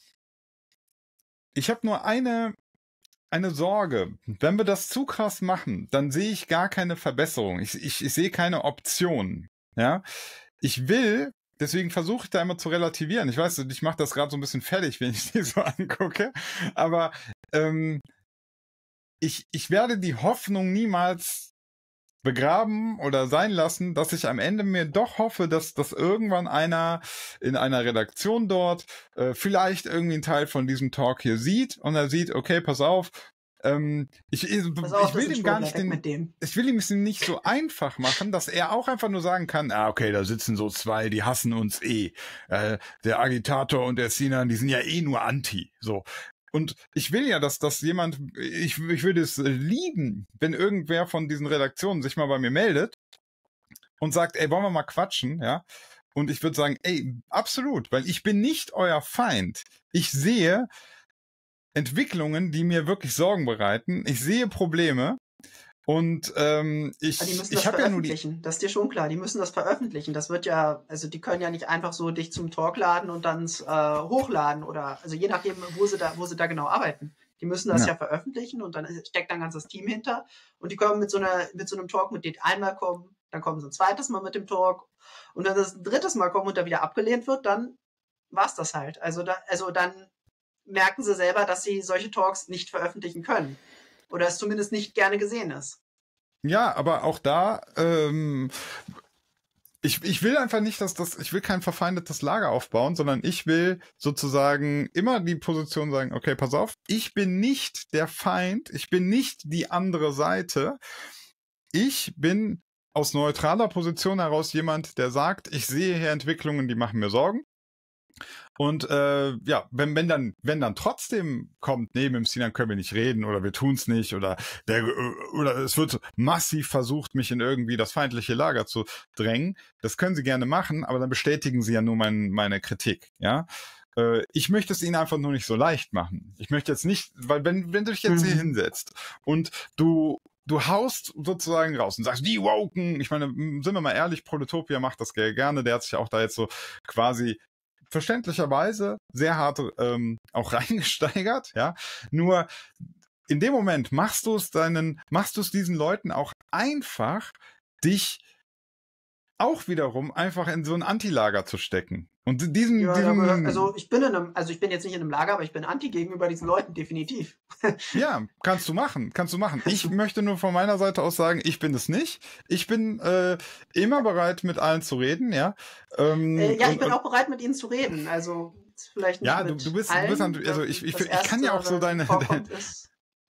Ich habe nur eine, eine Sorge. Wenn wir das zu krass machen, dann sehe ich gar keine Verbesserung. Ich, ich, ich sehe keine Option. Ja, ich will, deswegen versuche ich da immer zu relativieren. Ich weiß, ich mache das gerade so ein bisschen fertig, wenn ich die so angucke. Aber ähm, ich, ich werde die Hoffnung niemals begraben oder sein lassen, dass ich am Ende mir doch hoffe, dass, dass irgendwann einer in einer Redaktion dort äh, vielleicht irgendwie einen Teil von diesem Talk hier sieht und er sieht, okay, pass auf, ähm, ich, ich, Pass auf, ich will das ist dem gar ein nicht Schwurbler, den, weg mit dem. ich will ihm es nicht so einfach machen, dass er auch einfach nur sagen kann, ah, okay, da sitzen so zwei, die hassen uns eh. Äh, der Agitator und der Sinan, die sind ja eh nur Anti. So. Und ich will ja, dass das jemand, ich, ich würde es lieben, wenn irgendwer von diesen Redaktionen sich mal bei mir meldet und sagt, ey, wollen wir mal quatschen, ja? Und ich würde sagen, ey, absolut, weil ich bin nicht euer Feind. Ich sehe Entwicklungen, die mir wirklich Sorgen bereiten. Ich sehe Probleme. Und ähm, ich, Aber die müssen ich das habe ja nur die. veröffentlichen, das ist dir schon klar. Die müssen das veröffentlichen. Das wird ja, also die können ja nicht einfach so dich zum Talk laden und dann äh, hochladen oder, also je nachdem, wo sie da, wo sie da genau arbeiten. Die müssen das ja, ja veröffentlichen und dann steckt ein ganzes Team hinter. Und die kommen mit so einer, mit so einem Talk, mit dem einmal kommen, dann kommen sie ein zweites Mal mit dem Talk und wenn das ein drittes Mal kommen und da wieder abgelehnt wird, dann war's das halt. Also da, also dann merken sie selber, dass sie solche Talks nicht veröffentlichen können. Oder es zumindest nicht gerne gesehen ist. Ja, aber auch da, ähm, ich, ich will einfach nicht, dass das, ich will kein verfeindetes Lager aufbauen, sondern ich will sozusagen immer die Position sagen, okay, pass auf, ich bin nicht der Feind, ich bin nicht die andere Seite. Ich bin aus neutraler Position heraus jemand, der sagt, ich sehe hier Entwicklungen, die machen mir Sorgen. Und äh, ja, wenn, wenn dann, wenn dann trotzdem kommt, nee, mit dem Sinan können wir nicht reden oder wir tun's nicht oder der oder es wird massiv versucht, mich in irgendwie das feindliche Lager zu drängen, das können sie gerne machen, aber dann bestätigen sie ja nur mein, meine Kritik, ja. Äh, ich möchte es ihnen einfach nur nicht so leicht machen. Ich möchte jetzt nicht, weil wenn, wenn du dich jetzt mhm. hier hinsetzt und du Du haust sozusagen raus und sagst, die Woken, ich meine, sind wir mal ehrlich, Proletopia macht das gerne, der hat sich auch da jetzt so quasi verständlicherweise sehr hart ähm, auch reingesteigert, ja. Nur in dem Moment machst du es deinen, machst du es diesen Leuten auch einfach, dich auch wiederum einfach in so ein Antilager zu stecken. Und diesen, ja, diesen aber, also ich bin in einem, also ich bin jetzt nicht in einem Lager, aber ich bin anti gegenüber diesen Leuten, definitiv. Ja, kannst du machen, kannst du machen. Ich möchte nur von meiner Seite aus sagen, ich bin es nicht. Ich bin äh, immer bereit, mit allen zu reden, ja. Ähm, äh, ja, und, ich bin und, auch bereit, mit ihnen zu reden. Also vielleicht nicht ja, mit du, du bist, allen. du bist, also ich, ich, ich, ich kann ja auch so deine. Ist,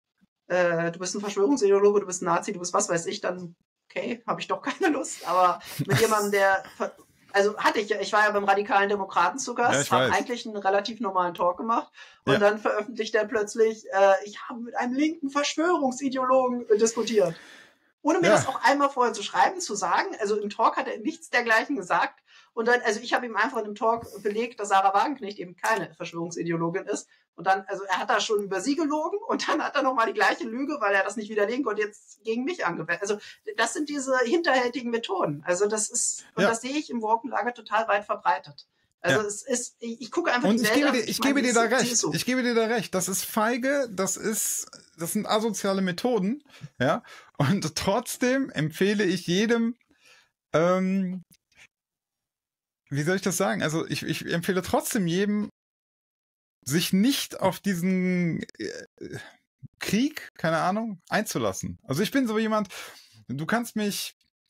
äh, du bist ein Verschwörungsideologe, du bist ein Nazi, du bist was weiß ich, dann okay, habe ich doch keine Lust. Aber mit jemandem, der Also hatte ich, ich war ja beim radikalen Demokraten zu Gast, ja, habe eigentlich einen relativ normalen Talk gemacht und ja. dann veröffentlicht er plötzlich, äh, ich habe mit einem linken Verschwörungsideologen äh, diskutiert. Ohne mir ja. das auch einmal vorher zu schreiben, zu sagen, also im Talk hat er nichts dergleichen gesagt und dann, also ich habe ihm einfach in dem Talk belegt, dass Sarah Wagenknecht eben keine Verschwörungsideologin ist und dann, also er hat da schon über sie gelogen und dann hat er nochmal die gleiche Lüge, weil er das nicht widerlegen konnte, jetzt gegen mich angewendet. Also das sind diese hinterhältigen Methoden, also das ist, und ja. das sehe ich im Wokenlager total weit verbreitet. Also ja. es ist, ich, ich gucke einfach und die ich Welt gebe an, dir, ich, ich gebe dir da recht. So. Ich gebe dir da recht. Das ist feige, das ist, das sind asoziale Methoden, ja. Und trotzdem empfehle ich jedem, ähm, wie soll ich das sagen? Also ich, ich empfehle trotzdem jedem, sich nicht auf diesen äh, Krieg, keine Ahnung, einzulassen. Also ich bin so jemand, du kannst mich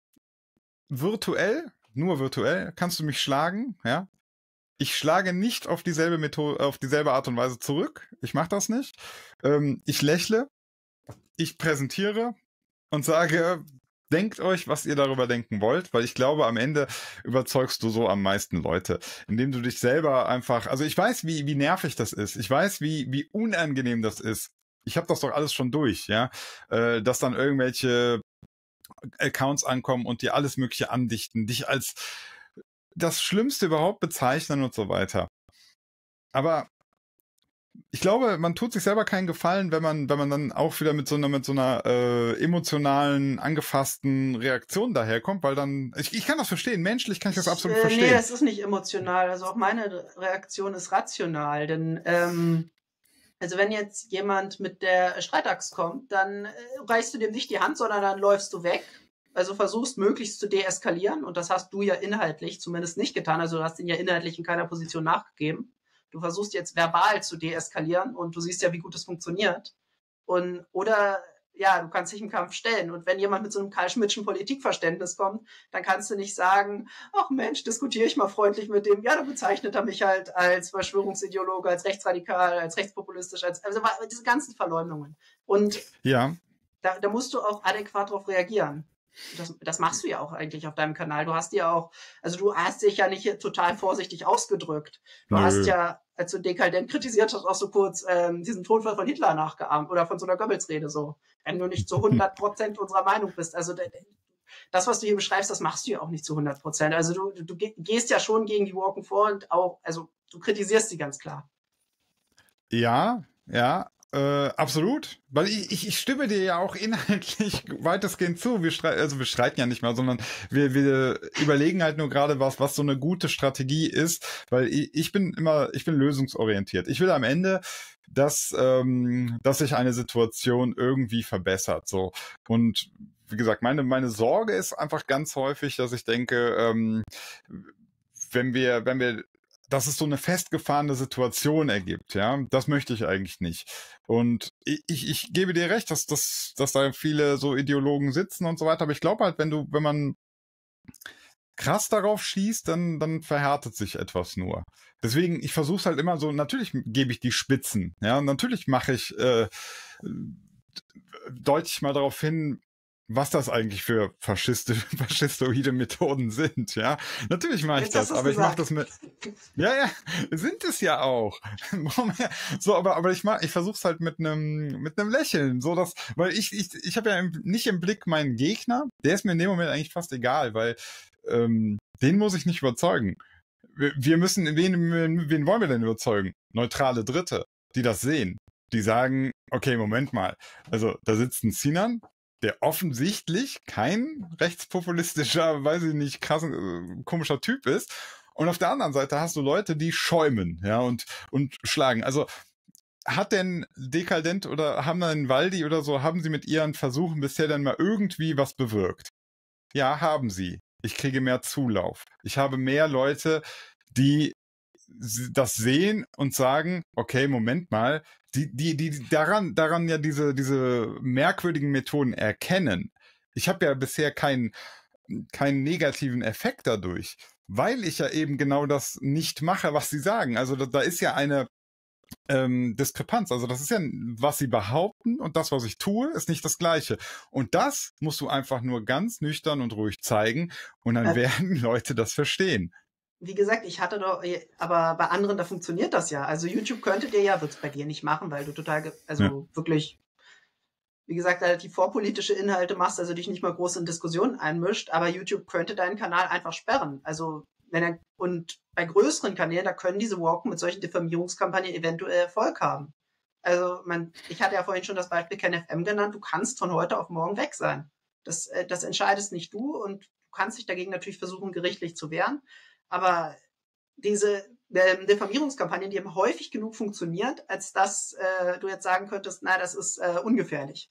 virtuell, nur virtuell, kannst du mich schlagen, ja. Ich schlage nicht auf dieselbe Methode, auf dieselbe Art und Weise zurück. Ich mache das nicht. Ähm, ich lächle, ich präsentiere und sage, denkt euch, was ihr darüber denken wollt, weil ich glaube, am Ende überzeugst du so am meisten Leute, indem du dich selber einfach, also ich weiß, wie, wie nervig das ist. Ich weiß, wie, wie unangenehm das ist. Ich habe das doch alles schon durch, ja, äh, dass dann irgendwelche Accounts ankommen und dir alles Mögliche andichten, dich als das Schlimmste überhaupt bezeichnen und so weiter. Aber ich glaube, man tut sich selber keinen Gefallen, wenn man, wenn man dann auch wieder mit so einer, mit so einer äh, emotionalen, angefassten Reaktion daherkommt, weil dann, ich, ich kann das verstehen, menschlich kann ich das absolut äh, verstehen. Nee, das ist nicht emotional, also auch meine Reaktion ist rational, denn ähm, also wenn jetzt jemand mit der Streitaxt kommt, dann äh, reichst du dem nicht die Hand, sondern dann läufst du weg. Also versuchst möglichst zu deeskalieren und das hast du ja inhaltlich zumindest nicht getan, also du hast ihn ja inhaltlich in keiner Position nachgegeben. Du versuchst jetzt verbal zu deeskalieren und du siehst ja, wie gut es funktioniert. Und, oder, ja, du kannst dich im Kampf stellen. Und wenn jemand mit so einem Karl Schmittschen Politikverständnis kommt, dann kannst du nicht sagen, ach Mensch, diskutiere ich mal freundlich mit dem. Ja, dann bezeichnet er mich halt als Verschwörungsideologe, als rechtsradikal, als rechtspopulistisch, als, also diese ganzen Verleumdungen. Und ja. da, da musst du auch adäquat darauf reagieren. Das, das machst du ja auch eigentlich auf deinem Kanal. Du hast ja auch, also du hast dich ja nicht total vorsichtig ausgedrückt. Du Nö. hast ja, als du Dekadent kritisiert hast, auch so kurz ähm, diesen Tonfall von Hitler nachgeahmt oder von so einer Goebbels-Rede so. Wenn du nicht zu hundert Prozent unserer Meinung bist. Also das, was du hier beschreibst, das machst du ja auch nicht zu hundert Prozent. Also du, du gehst ja schon gegen die Woken vor und auch, also du kritisierst sie ganz klar. Ja, ja. Äh, absolut, weil ich, ich, ich stimme dir ja auch inhaltlich weitestgehend zu. Wir streiten, also wir streiten ja nicht mal, sondern wir, wir überlegen halt nur gerade was, was so eine gute Strategie ist, weil ich, ich bin immer, ich bin lösungsorientiert. Ich will am Ende, dass, ähm, dass sich eine Situation irgendwie verbessert, so. Und wie gesagt, meine, meine Sorge ist einfach ganz häufig, dass ich denke, ähm, wenn wir, wenn wir dass es so eine festgefahrene Situation ergibt, ja, das möchte ich eigentlich nicht. Und ich, ich, ich gebe dir recht, dass, dass, dass da viele so Ideologen sitzen und so weiter, aber ich glaube halt, wenn du, wenn man krass darauf schießt, dann, dann verhärtet sich etwas nur. Deswegen, ich versuche es halt immer so, natürlich gebe ich die Spitzen, ja, und natürlich mache ich, äh, deute ich mal darauf hin, was das eigentlich für Faschiste, faschistoide Methoden sind, ja. Natürlich mache ich Jetzt das, aber gesagt. ich mache das mit, ja, ja, sind es ja auch. So, aber, aber ich mach, ich versuche es halt mit einem, mit einem Lächeln, so dass, weil ich, ich, ich habe ja im, nicht im Blick meinen Gegner, der ist mir in dem Moment eigentlich fast egal, weil, ähm, den muss ich nicht überzeugen. Wir, wir müssen, wen, wen wollen wir denn überzeugen? Neutrale Dritte, die das sehen. Die sagen, okay, Moment mal, also da sitzt ein Sinan, der offensichtlich kein rechtspopulistischer, weiß ich nicht, krass, äh, komischer Typ ist. Und auf der anderen Seite hast du Leute, die schäumen, ja, und, und schlagen. Also, hat denn Dekadent oder haben dann Waldi oder so, haben sie mit ihren Versuchen bisher denn mal irgendwie was bewirkt? Ja, haben sie. Ich kriege mehr Zulauf. Ich habe mehr Leute, die das sehen und sagen, okay, Moment mal, die, die, die daran, daran ja diese, diese merkwürdigen Methoden erkennen. Ich habe ja bisher keinen, keinen negativen Effekt dadurch, weil ich ja eben genau das nicht mache, was sie sagen. Also da, da ist ja eine ähm, Diskrepanz. Also das ist ja, was sie behaupten und das, was ich tue, ist nicht das Gleiche. Und das musst du einfach nur ganz nüchtern und ruhig zeigen und dann äh, werden Leute das verstehen. Wie gesagt, ich hatte doch, aber bei anderen, da funktioniert das ja. Also YouTube könnte dir ja, wird es bei dir nicht machen, weil du total, also ja. wirklich, wie gesagt, relativ vorpolitische Inhalte machst, also dich nicht mal groß in Diskussionen einmischt, aber YouTube könnte deinen Kanal einfach sperren. Also wenn er, und bei größeren Kanälen, da können diese Woken mit solchen Diffamierungskampagnen eventuell Erfolg haben. Also man, ich hatte ja vorhin schon das Beispiel KenFM genannt, du kannst von heute auf morgen weg sein. Das, das entscheidest nicht du und du kannst dich dagegen natürlich versuchen, gerichtlich zu wehren. Aber diese äh, Diffamierungskampagnen, die haben häufig genug funktioniert, als dass äh, du jetzt sagen könntest, na, das ist äh, ungefährlich.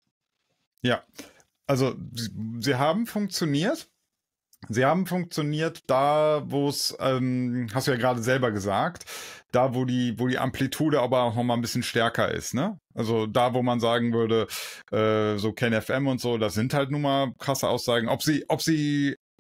Ja, also sie, sie haben funktioniert. Sie haben funktioniert da, wo es, ähm, hast du ja gerade selber gesagt, da, wo die, wo die Amplitude aber auch nochmal ein bisschen stärker ist, ne? Also da, wo man sagen würde, äh, so KenFM und so, das sind halt nun mal krasse Aussagen. Ob sie, ob sie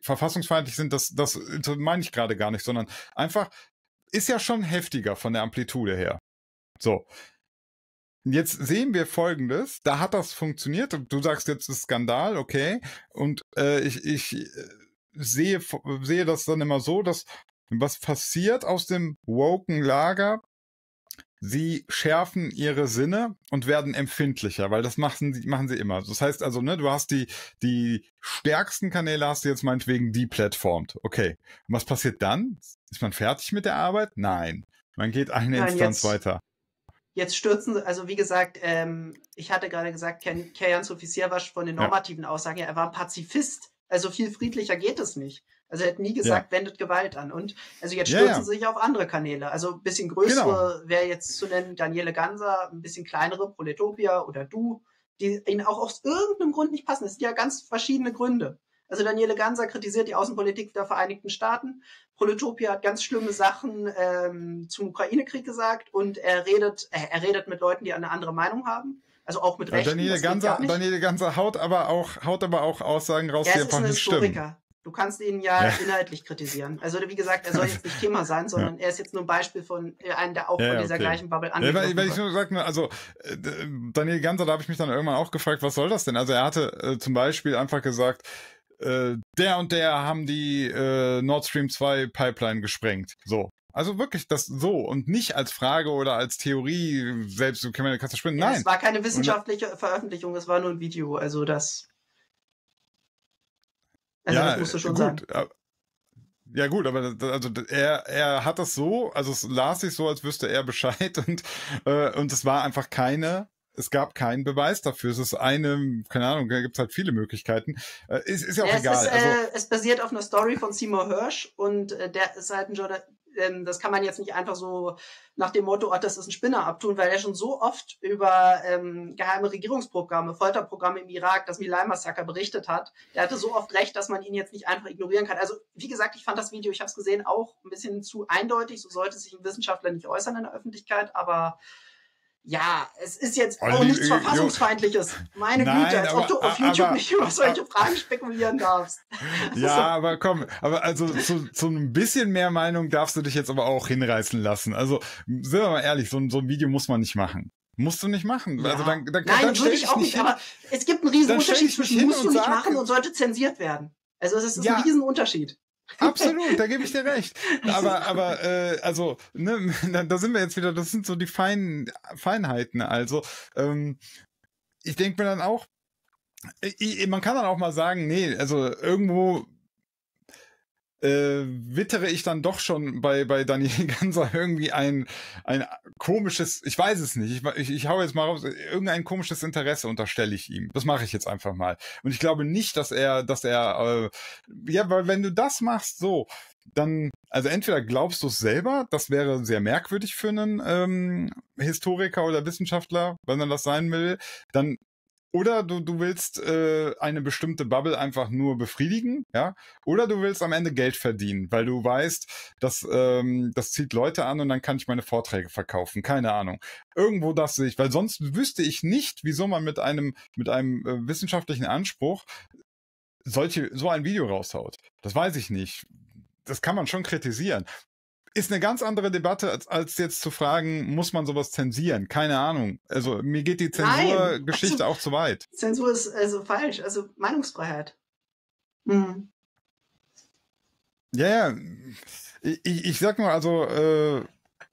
verfassungsfeindlich sind, das, das meine ich gerade gar nicht, sondern einfach ist ja schon heftiger von der Amplitude her. So. Jetzt sehen wir Folgendes, da hat das funktioniert, du sagst jetzt ist Skandal, okay, und äh, ich, ich sehe, sehe das dann immer so, dass was passiert aus dem woken Lager, sie schärfen ihre Sinne und werden empfindlicher, weil das machen sie, machen sie immer. Das heißt also, ne, du hast die, die stärksten Kanäle hast du jetzt meinetwegen deplatformt, okay. Und was passiert dann? Ist man fertig mit der Arbeit? Nein. Man geht eine Nein, Instanz jetzt, weiter. Jetzt stürzen, also wie gesagt, ähm, ich hatte gerade gesagt, Kerjan Sofisierwasch von den normativen ja. Aussagen, ja, er war ein Pazifist. Also viel friedlicher geht es nicht. Also er hat nie gesagt, ja. wendet Gewalt an. Und also jetzt stürzen ja, ja. sie sich auf andere Kanäle. Also ein bisschen größere genau. wäre jetzt zu nennen Daniele Ganser, ein bisschen kleinere Proletopia oder Du, die ihnen auch aus irgendeinem Grund nicht passen. Es sind ja ganz verschiedene Gründe. Also Daniele Ganser kritisiert die Außenpolitik der Vereinigten Staaten. Proletopia hat ganz schlimme Sachen ähm, zum Ukraine-Krieg gesagt und er redet, äh, er redet mit Leuten, die eine andere Meinung haben. Also auch mit Rechten. Daniele Ganser, Daniele Ganser haut aber auch, haut aber auch Aussagen raus, ja, die einfach nicht stimmen. Du kannst ihn ja, ja inhaltlich kritisieren. Also wie gesagt, er soll jetzt nicht Thema sein, sondern ja. er ist jetzt nur ein Beispiel von einem, der auch ja, von dieser okay. gleichen Bubble angeht. Ja, weil, weil ich nur sage, also äh, Daniele Ganser, da habe ich mich dann irgendwann auch gefragt, was soll das denn? Also er hatte äh, zum Beispiel einfach gesagt, äh, der und der haben die äh, Nord Stream zwei Pipeline gesprengt. So. Also wirklich das so und nicht als Frage oder als Theorie, selbst du kannst das spinnen. Ja, Nein. Es war keine wissenschaftliche und, Veröffentlichung, es war nur ein Video. Also das. Also ja, das musst du schon gut. sagen. Ja gut, aber also er er hat das so, also es las sich so, als wüsste er Bescheid und äh, und es war einfach keine, es gab keinen Beweis dafür. Es ist eine, keine Ahnung, da gibt es halt viele Möglichkeiten. Äh, ist, ist ja auch ja, egal. Es, ist, also, äh, es basiert auf einer Story von Seymour Hersh und äh, der ist halt ein Journalist. Das kann man jetzt nicht einfach so nach dem Motto, oh, das ist ein Spinner abtun, weil er schon so oft über ähm, geheime Regierungsprogramme, Folterprogramme im Irak, das My Lai-Massaker berichtet hat. Der hatte so oft recht, dass man ihn jetzt nicht einfach ignorieren kann. Also wie gesagt, ich fand das Video, ich habe es gesehen, auch ein bisschen zu eindeutig. So sollte sich ein Wissenschaftler nicht äußern in der Öffentlichkeit, aber ja, es ist jetzt auch nichts Verfassungsfeindliches. Meine Nein, Güte, als aber, ob du auf YouTube aber, nicht über solche Fragen spekulieren darfst. Ja, so. aber komm, aber also zu, zu ein bisschen mehr Meinung darfst du dich jetzt aber auch hinreißen lassen. Also, sind wir mal ehrlich, so, so ein Video muss man nicht machen. Musst du nicht machen. Ja. Also dann, dann, Nein, dann würde ich auch nicht, hin, aber es gibt einen riesen Unterschied zwischen musst du nicht machen und sollte zensiert werden. Also es ist ja. ein riesen Unterschied. Absolut, da gebe ich dir recht. Aber, aber, äh, also, ne, da sind wir jetzt wieder, das sind so die feinen Feinheiten. Also, ähm, ich denke mir dann auch, ich, man kann dann auch mal sagen, nee, also irgendwo äh, wittere ich dann doch schon bei bei Daniel Ganser irgendwie ein ein komisches, ich weiß es nicht, ich, ich, ich hau jetzt mal raus, irgendein komisches Interesse unterstelle ich ihm. Das mache ich jetzt einfach mal. Und ich glaube nicht, dass er, dass er, äh, ja, weil wenn du das machst, so, dann, also entweder glaubst du es selber, das wäre sehr merkwürdig für einen ähm, Historiker oder Wissenschaftler, wenn er das sein will, dann oder du, du willst äh, eine bestimmte Bubble einfach nur befriedigen, ja, oder du willst am Ende Geld verdienen, weil du weißt, dass ähm, das zieht Leute an und dann kann ich meine Vorträge verkaufen, keine Ahnung. Irgendwo das sehe ich, weil sonst wüsste ich nicht, wieso man mit einem mit einem äh, wissenschaftlichen Anspruch solche so ein Video raushaut. Das weiß ich nicht. Das kann man schon kritisieren. Ist eine ganz andere Debatte, als, als jetzt zu fragen, muss man sowas zensieren? Keine Ahnung. Also mir geht die Zensurgeschichte also, auch zu weit. Zensur ist also falsch, also Meinungsfreiheit. Mhm. Ja, ja. Ich, ich sag nur, also äh,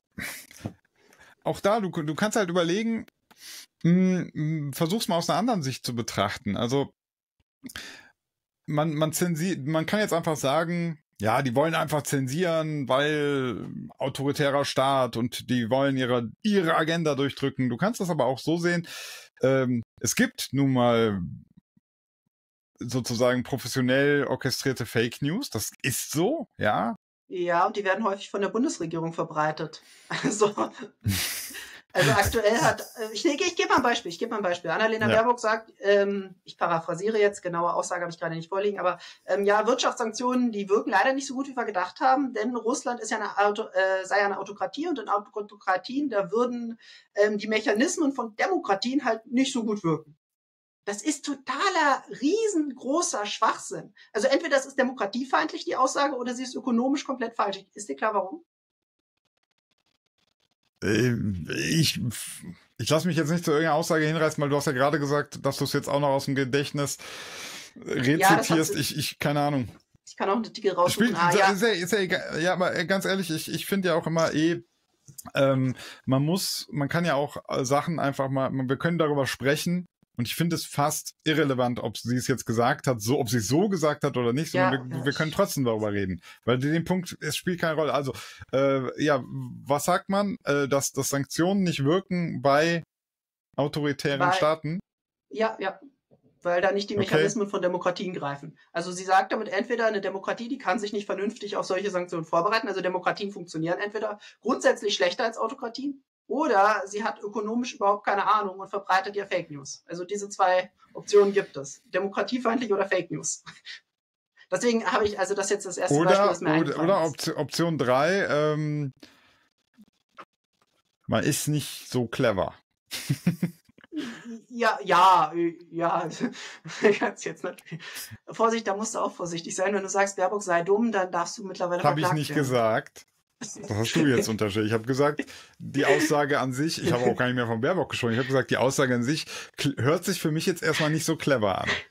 auch da, du, du kannst halt überlegen, mh, versuch's mal aus einer anderen Sicht zu betrachten. Also man, man zensiert, man kann jetzt einfach sagen, ja, die wollen einfach zensieren, weil autoritärer Staat und die wollen ihre ihre Agenda durchdrücken. Du kannst das aber auch so sehen, ähm, es gibt nun mal sozusagen professionell orchestrierte Fake News. Das ist so, ja. Ja, und die werden häufig von der Bundesregierung verbreitet. Also, also aktuell hat, ich, ich, ich gebe mal ein Beispiel, ich gebe mal ein Beispiel. Annalena ja. Baerbock sagt, ähm, ich paraphrasiere jetzt, genaue Aussage habe ich gerade nicht vorliegen, aber ähm, ja, Wirtschaftssanktionen, die wirken leider nicht so gut, wie wir gedacht haben, denn Russland ist ja eine Auto, äh, sei ja eine Autokratie und in Autokratien, da würden ähm, die Mechanismen von Demokratien halt nicht so gut wirken. Das ist totaler, riesengroßer Schwachsinn. Also entweder das ist demokratiefeindlich, die Aussage, oder sie ist ökonomisch komplett falsch. Ist dir klar, warum? Ich, ich lasse mich jetzt nicht zu irgendeiner Aussage hinreißen, weil du hast ja gerade gesagt, dass du es jetzt auch noch aus dem Gedächtnis rezitierst. Ja, ich, ich, keine Ahnung. Ich kann auch einen Artikel raussuchen. Ah, ja. Ist ja, ist ja, egal. Ja, aber ganz ehrlich, ich, ich finde ja auch immer eh, ähm, man muss, man kann ja auch Sachen einfach mal, wir können darüber sprechen. Und ich finde es fast irrelevant, ob sie es jetzt gesagt hat, so, ob sie es so gesagt hat oder nicht, sondern ja, wir, ja. wir können trotzdem darüber reden. Weil den Punkt, es spielt keine Rolle. Also, äh, ja, was sagt man? Äh, dass, dass Sanktionen nicht wirken bei autoritären bei, Staaten? Ja, ja. Weil da nicht die Mechanismen okay. von Demokratien greifen. Also sie sagt damit, entweder eine Demokratie, die kann sich nicht vernünftig auf solche Sanktionen vorbereiten. Also Demokratien funktionieren entweder grundsätzlich schlechter als Autokratien, oder sie hat ökonomisch überhaupt keine Ahnung und verbreitet ja Fake News. Also diese zwei Optionen gibt es. Demokratiefeindlich oder Fake News. Deswegen habe ich also das jetzt das erste oder, Beispiel, das mir oder, oder Option, Option drei, ähm, man ist nicht so clever. Ja, ja, ja. Jetzt natürlich. Vorsicht, da musst du auch vorsichtig sein. Wenn du sagst, Baerbock sei dumm, dann darfst du mittlerweile Habe ich nicht werden. gesagt. Das hast du jetzt unterstellt. Ich habe gesagt, die Aussage an sich, ich habe auch gar nicht mehr von Baerbock gesprochen, ich habe gesagt, die Aussage an sich hört sich für mich jetzt erstmal nicht so clever an.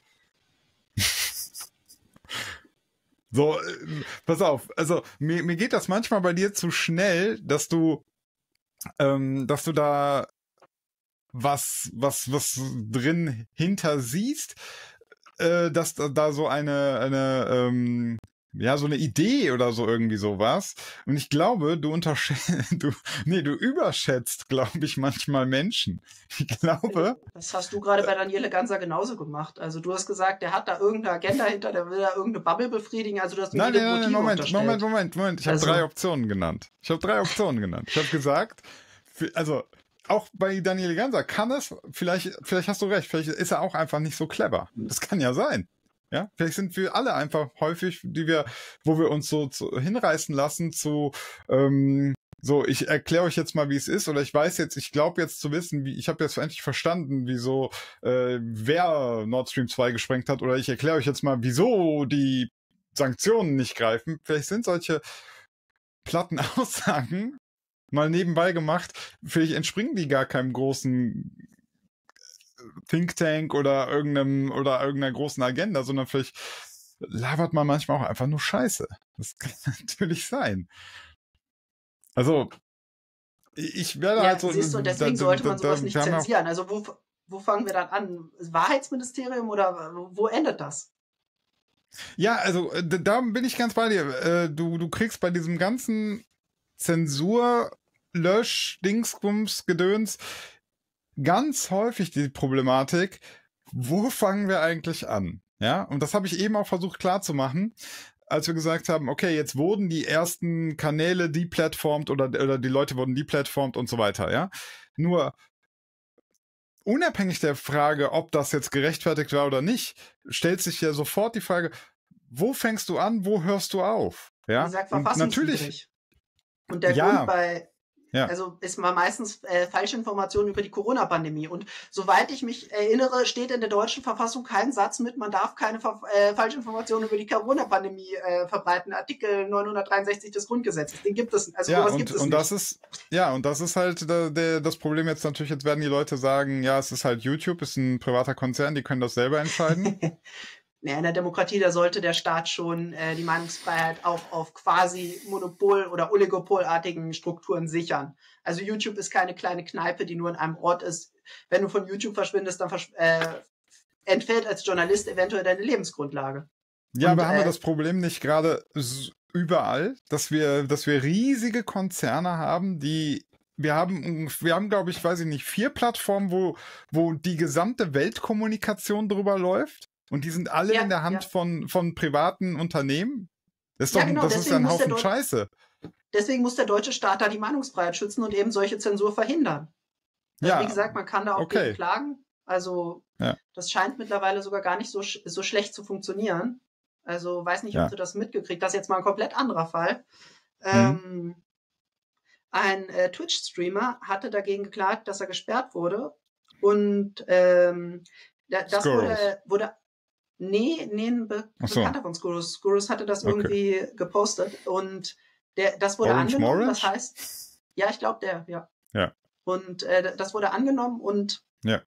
So, pass auf, also mir, mir geht das manchmal bei dir zu schnell, dass du, ähm, dass du da was, was, was drin hinter siehst, äh, dass da, da so eine, eine, ähm, ja, so eine Idee oder so irgendwie sowas. Und ich glaube, du unterschätzt, du, nee, du überschätzt, glaube ich, manchmal Menschen. Ich glaube. Das hast du gerade bei Daniele Ganser genauso gemacht. Also du hast gesagt, der hat da irgendeine Agenda hinter, der will da irgendeine Bubble befriedigen. Also du hast nein, nein, nein, nein, Moment, Moment, Moment, Moment. Ich habe also, drei Optionen genannt. Ich habe drei Optionen genannt. Ich habe gesagt, für, also auch bei Daniele Ganser kann es, vielleicht, vielleicht hast du recht, vielleicht ist er auch einfach nicht so clever. Das kann ja sein. Ja, vielleicht sind wir alle einfach häufig, die wir, wo wir uns so zu, hinreißen lassen zu, ähm, so, ich erkläre euch jetzt mal, wie es ist, oder ich weiß jetzt, ich glaube jetzt zu wissen, wie, ich habe jetzt endlich verstanden, wieso, äh, wer Nord Stream zwei gesprengt hat, oder ich erkläre euch jetzt mal, wieso die Sanktionen nicht greifen. Vielleicht sind solche platten Aussagen mal nebenbei gemacht, vielleicht entspringen die gar keinem großen Think Tank oder irgendeinem oder irgendeiner großen Agenda, sondern vielleicht labert man manchmal auch einfach nur Scheiße. Das kann natürlich sein. Also ich werde ja, halt so. Siehst du, und deswegen da, sollte man da, sowas da, nicht zensieren. Also wo, wo fangen wir dann an? Wahrheitsministerium oder wo endet das? Ja, also da bin ich ganz bei dir. Du, du kriegst bei diesem ganzen Zensur, Lösch, Dingsbums, Gedöns ganz häufig die Problematik, wo fangen wir eigentlich an? Ja, und das habe ich eben auch versucht klarzumachen, als wir gesagt haben, okay, jetzt wurden die ersten Kanäle deplatformt oder, oder die Leute wurden deplatformt und so weiter, ja. Nur unabhängig der Frage, ob das jetzt gerechtfertigt war oder nicht, stellt sich ja sofort die Frage, wo fängst du an, wo hörst du auf? Ja, wie gesagt, verfassungswidrig. Und natürlich. Und der ja, Grund bei Ja. Also ist mal meistens äh, falsche Informationen über die Corona-Pandemie. Und soweit ich mich erinnere, steht in der deutschen Verfassung kein Satz mit, man darf keine äh, Falschinformationen über die Corona-Pandemie äh, verbreiten. Artikel neunhundertdreiundsechzig des Grundgesetzes, den gibt es. Also ja, sowas und, gibt es und nicht. Das ist, ja, und das ist halt der, der, das Problem jetzt natürlich. Jetzt werden die Leute sagen, ja, es ist halt YouTube, ist ein privater Konzern, die können das selber entscheiden. Ja, in der Demokratie, da sollte der Staat schon äh, die Meinungsfreiheit auch auf quasi Monopol- oder Oligopolartigen Strukturen sichern. Also YouTube ist keine kleine Kneipe, die nur in einem Ort ist. Wenn du von YouTube verschwindest, dann versch- äh, entfällt als Journalist eventuell deine Lebensgrundlage. Ja, Und, aber haben äh, wir das Problem nicht gerade überall, dass wir, dass wir riesige Konzerne haben, die Wir haben, wir haben, glaube ich, weiß ich nicht, vier Plattformen, wo, wo die gesamte Weltkommunikation drüber läuft. Und die sind alle ja, in der Hand ja. von, von privaten Unternehmen. Das ist Ja, doch, genau, das ist ja ein Haufen Deu- Scheiße. Deswegen muss der deutsche Staat da die Meinungsfreiheit schützen und eben solche Zensur verhindern. Also Ja, wie gesagt, man kann da auch okay. gegen klagen. Also Ja. das scheint mittlerweile sogar gar nicht so, sch- so schlecht zu funktionieren. Also weiß nicht, Ja. ob du das mitgekriegt. Das ist jetzt mal ein komplett anderer Fall. Mhm. Ähm, ein äh, Twitch-Streamer hatte dagegen geklagt, dass er gesperrt wurde. Und ähm, Da, das wurde, wurde, nee, nee, ein Be so. Bekannter von Skurrus. Skurrus hatte das Okay. irgendwie gepostet und der, das wurde Orange angenommen. Morange? Das heißt, ja, ich glaube der, ja. Ja. Und äh, das wurde angenommen und ja.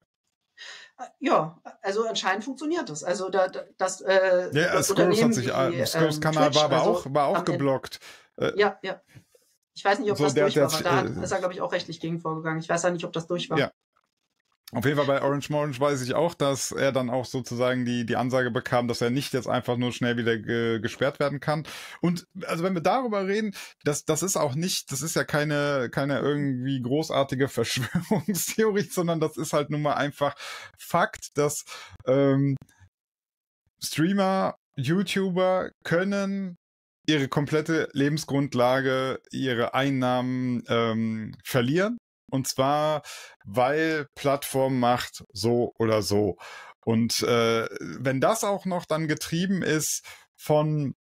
Ja, also anscheinend funktioniert das. Also da, da das äh, ja, das Skurrus hat Unternehmen sich, wie, äh, Skurrus ähm, Kanal Twitch, war aber also auch, war auch am Ende- geblockt. Äh, Ja, ja. Ich weiß nicht, ob So, das der- durch der war, hat, aber da äh, ist er, glaube ich, auch rechtlich gegen vorgegangen. Ich weiß ja nicht, ob das durch war. Ja. Auf jeden Fall bei Orange Morange weiß ich auch, dass er dann auch sozusagen die, die Ansage bekam, dass er nicht jetzt einfach nur schnell wieder ge, gesperrt werden kann. Und also wenn wir darüber reden, das, das ist auch nicht, das ist ja keine, keine irgendwie großartige Verschwörungstheorie, sondern das ist halt nun mal einfach Fakt, dass ähm, Streamer, YouTuber können ihre komplette Lebensgrundlage, ihre Einnahmen ähm, verlieren. Und zwar, weil Plattformmacht so oder so. Und äh, wenn das auch noch dann getrieben ist von,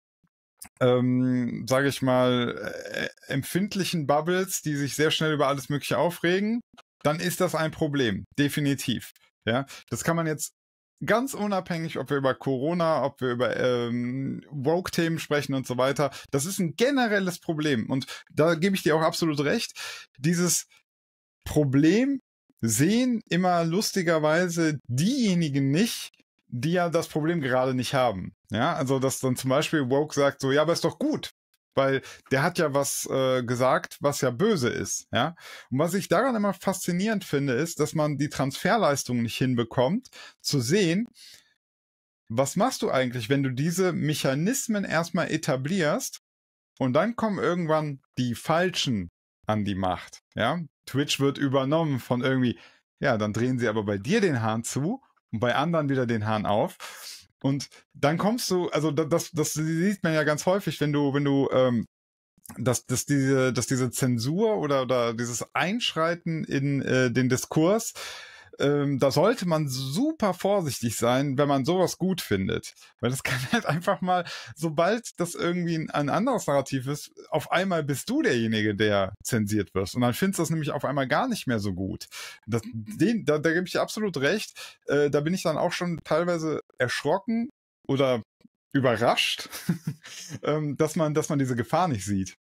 ähm, sage ich mal, äh, empfindlichen Bubbles, die sich sehr schnell über alles Mögliche aufregen, dann ist das ein Problem, definitiv. Ja, das kann man jetzt ganz unabhängig, ob wir über Corona, ob wir über ähm, Woke-Themen sprechen und so weiter. Das ist ein generelles Problem. Und da gebe ich dir auch absolut recht. Dieses Problem sehen immer lustigerweise diejenigen nicht, die ja das Problem gerade nicht haben. Ja, also dass dann zum Beispiel Woke sagt so, ja, aber ist doch gut, weil der hat ja was äh, gesagt, was ja böse ist. Ja, und was ich daran immer faszinierend finde, ist, dass man die Transferleistung nicht hinbekommt, zu sehen, was machst du eigentlich, wenn du diese Mechanismen erstmal etablierst und dann kommen irgendwann die Falschen an die Macht. Ja, Twitch wird übernommen von irgendwie, ja, dann drehen sie aber bei dir den Hahn zu und bei anderen wieder den Hahn auf. Und dann kommst du, also das, das sieht man ja ganz häufig, wenn du, wenn du, ähm, dass, dass diese, dass diese Zensur oder, oder dieses Einschreiten in äh, den Diskurs, ähm, da sollte man super vorsichtig sein, wenn man sowas gut findet. Weil das kann halt einfach mal, sobald das irgendwie ein, ein anderes Narrativ ist, auf einmal bist du derjenige, der zensiert wird. Und dann findest du das nämlich auf einmal gar nicht mehr so gut. Das, den, da, da gebe ich dir absolut recht. Äh, da bin ich dann auch schon teilweise erschrocken oder überrascht, ähm, dass man, dass man diese Gefahr nicht sieht.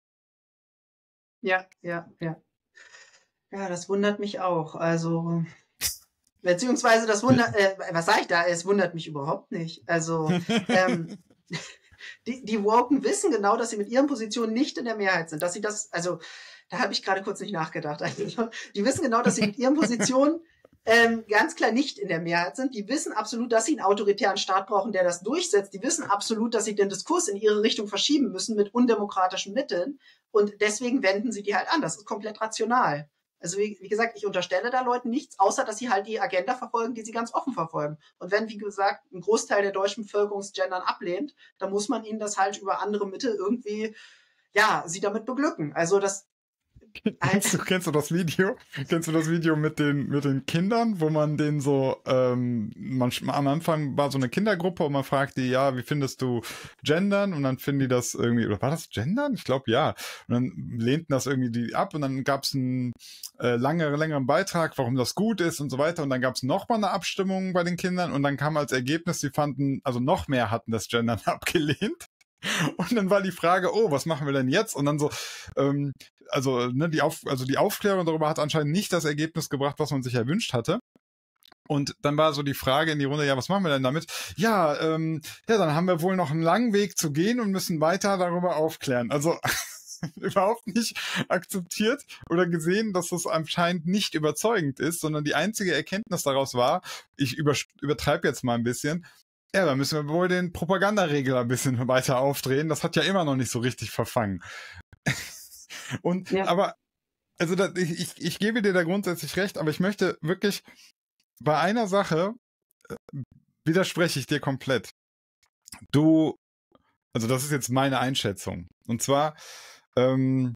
Ja, ja, ja. Ja, das wundert mich auch. Also, beziehungsweise das wundert, äh, was sage ich da? Es wundert mich überhaupt nicht. Also, ähm, die, die Woken wissen genau, dass sie mit ihren Positionen nicht in der Mehrheit sind. Dass sie das, also, da habe ich gerade kurz nicht nachgedacht. Also, die wissen genau, dass sie mit ihren Positionen ähm, ganz klar nicht in der Mehrheit sind. Die wissen absolut, dass sie einen autoritären Staat brauchen, der das durchsetzt. Die wissen absolut, dass sie den Diskurs in ihre Richtung verschieben müssen mit undemokratischen Mitteln. Und deswegen wenden sie die halt an. Das ist komplett rational. Also wie, wie gesagt, ich unterstelle da Leuten nichts, außer dass sie halt die Agenda verfolgen, die sie ganz offen verfolgen. Und wenn, wie gesagt, ein Großteil der deutschen Bevölkerung Gendern ablehnt, dann muss man ihnen das halt über andere Mittel irgendwie, ja, sie damit beglücken. Also das Kennst du, kennst du das Video? Kennst du das Video mit den, mit den Kindern, wo man den so, ähm, man, am Anfang war so eine Kindergruppe und man fragt die, ja, wie findest du Gendern? Und dann finden die das irgendwie, oder war das Gendern? Ich glaube, ja. Und dann lehnten das irgendwie die ab und dann gab es einen äh, lange, längeren Beitrag, warum das gut ist und so weiter. Und dann gab es nochmal eine Abstimmung bei den Kindern und dann kam als Ergebnis, die fanden, also noch mehr hatten das Gendern abgelehnt. Und dann war die Frage, oh, was machen wir denn jetzt? Und dann so, ähm, also, ne, die Auf, also die Aufklärung darüber hat anscheinend nicht das Ergebnis gebracht, was man sich erwünscht hatte. Und dann war so die Frage in die Runde, ja, was machen wir denn damit? Ja, ähm, ja, dann haben wir wohl noch einen langen Weg zu gehen und müssen weiter darüber aufklären. Also überhaupt nicht akzeptiert oder gesehen, dass das anscheinend nicht überzeugend ist, sondern die einzige Erkenntnis daraus war, ich über, übertreibe jetzt mal ein bisschen, ja, da müssen wir wohl den Propagandaregler ein bisschen weiter aufdrehen. Das hat ja immer noch nicht so richtig verfangen. Und, ja. aber, also da, ich, ich, ich gebe dir da grundsätzlich recht, aber ich möchte wirklich, bei einer Sache äh, widerspreche ich dir komplett. Du, also das ist jetzt meine Einschätzung. Und zwar, ähm,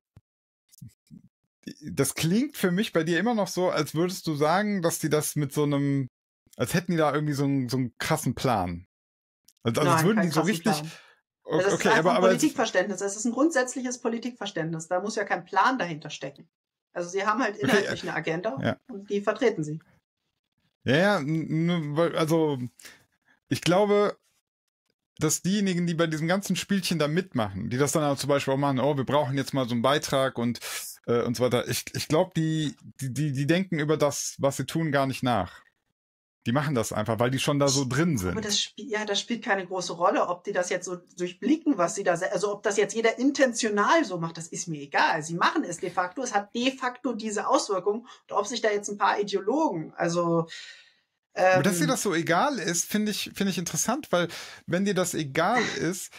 das klingt für mich bei dir immer noch so, als würdest du sagen, dass die das mit so einem, als hätten die da irgendwie so einen, so einen krassen Plan. Also, also Nein, würden die so richtig. Plan. Okay, das ist einfach aber, ein aber Politikverständnis. Es ist ein grundsätzliches Politikverständnis. Da muss ja kein Plan dahinter stecken. Also sie haben halt inhaltlich okay, eine Agenda ja. und die vertreten sie. Ja, ja, also ich glaube, dass diejenigen, die bei diesem ganzen Spielchen da mitmachen, die das dann auch zum Beispiel auch machen, oh, wir brauchen jetzt mal so einen Beitrag und äh, und so weiter. Ich, ich glaube, die, die, die, die denken über das, was sie tun, gar nicht nach. Die machen das einfach, weil die schon da so drin sind. Aber das spielt, ja, das spielt keine große Rolle, ob die das jetzt so durchblicken, was sie da, also ob das jetzt jeder intentional so macht, das ist mir egal. Sie machen es de facto, es hat de facto diese Auswirkung. Und ob sich da jetzt ein paar Ideologen, also ähm, aber dass dir das so egal ist, finde ich, finde ich interessant, weil wenn dir das egal ist,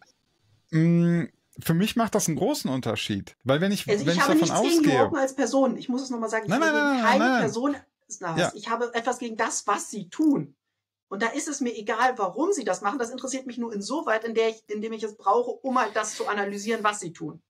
mh, für mich macht das einen großen Unterschied. Weil wenn ich, also wenn ich ich habe davon nichts gegen ausgehe. Morgen als Person. Ich muss es nochmal sagen, ich Nein, habe nein, gegen nein, keine nein. Person. Ja. Ich habe etwas gegen das, was sie tun. Und da ist es mir egal, warum sie das machen. Das interessiert mich nur insoweit, in der ich, indem ich es brauche, um halt das zu analysieren, was sie tun.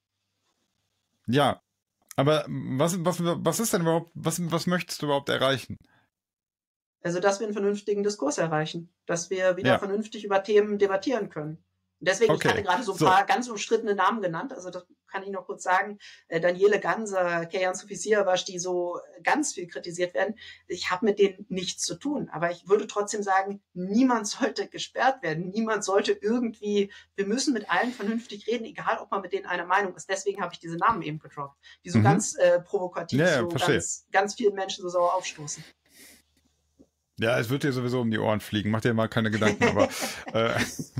Ja, aber was, was, was ist denn überhaupt, was, was möchtest du überhaupt erreichen? Also, dass wir einen vernünftigen Diskurs erreichen. Dass wir wieder Ja. vernünftig über Themen debattieren können. Und deswegen, Okay. ich hatte gerade so ein So. paar ganz umstrittene Namen genannt. Also, das kann ich noch kurz sagen. Äh, Daniele Ganser, Kejan Sofisiavasch, die so ganz viel kritisiert werden. Ich habe mit denen nichts zu tun. Aber ich würde trotzdem sagen, niemand sollte gesperrt werden. Niemand sollte irgendwie, wir müssen mit allen vernünftig reden, egal ob man mit denen einer Meinung ist. Deswegen habe ich diese Namen eben gedroppt, die so Mhm. ganz äh, provokativ, Ja, ja, so verstehe. ganz, ganz vielen Menschen so sauer aufstoßen. Ja, es wird dir sowieso um die Ohren fliegen. Mach dir mal keine Gedanken, aber äh,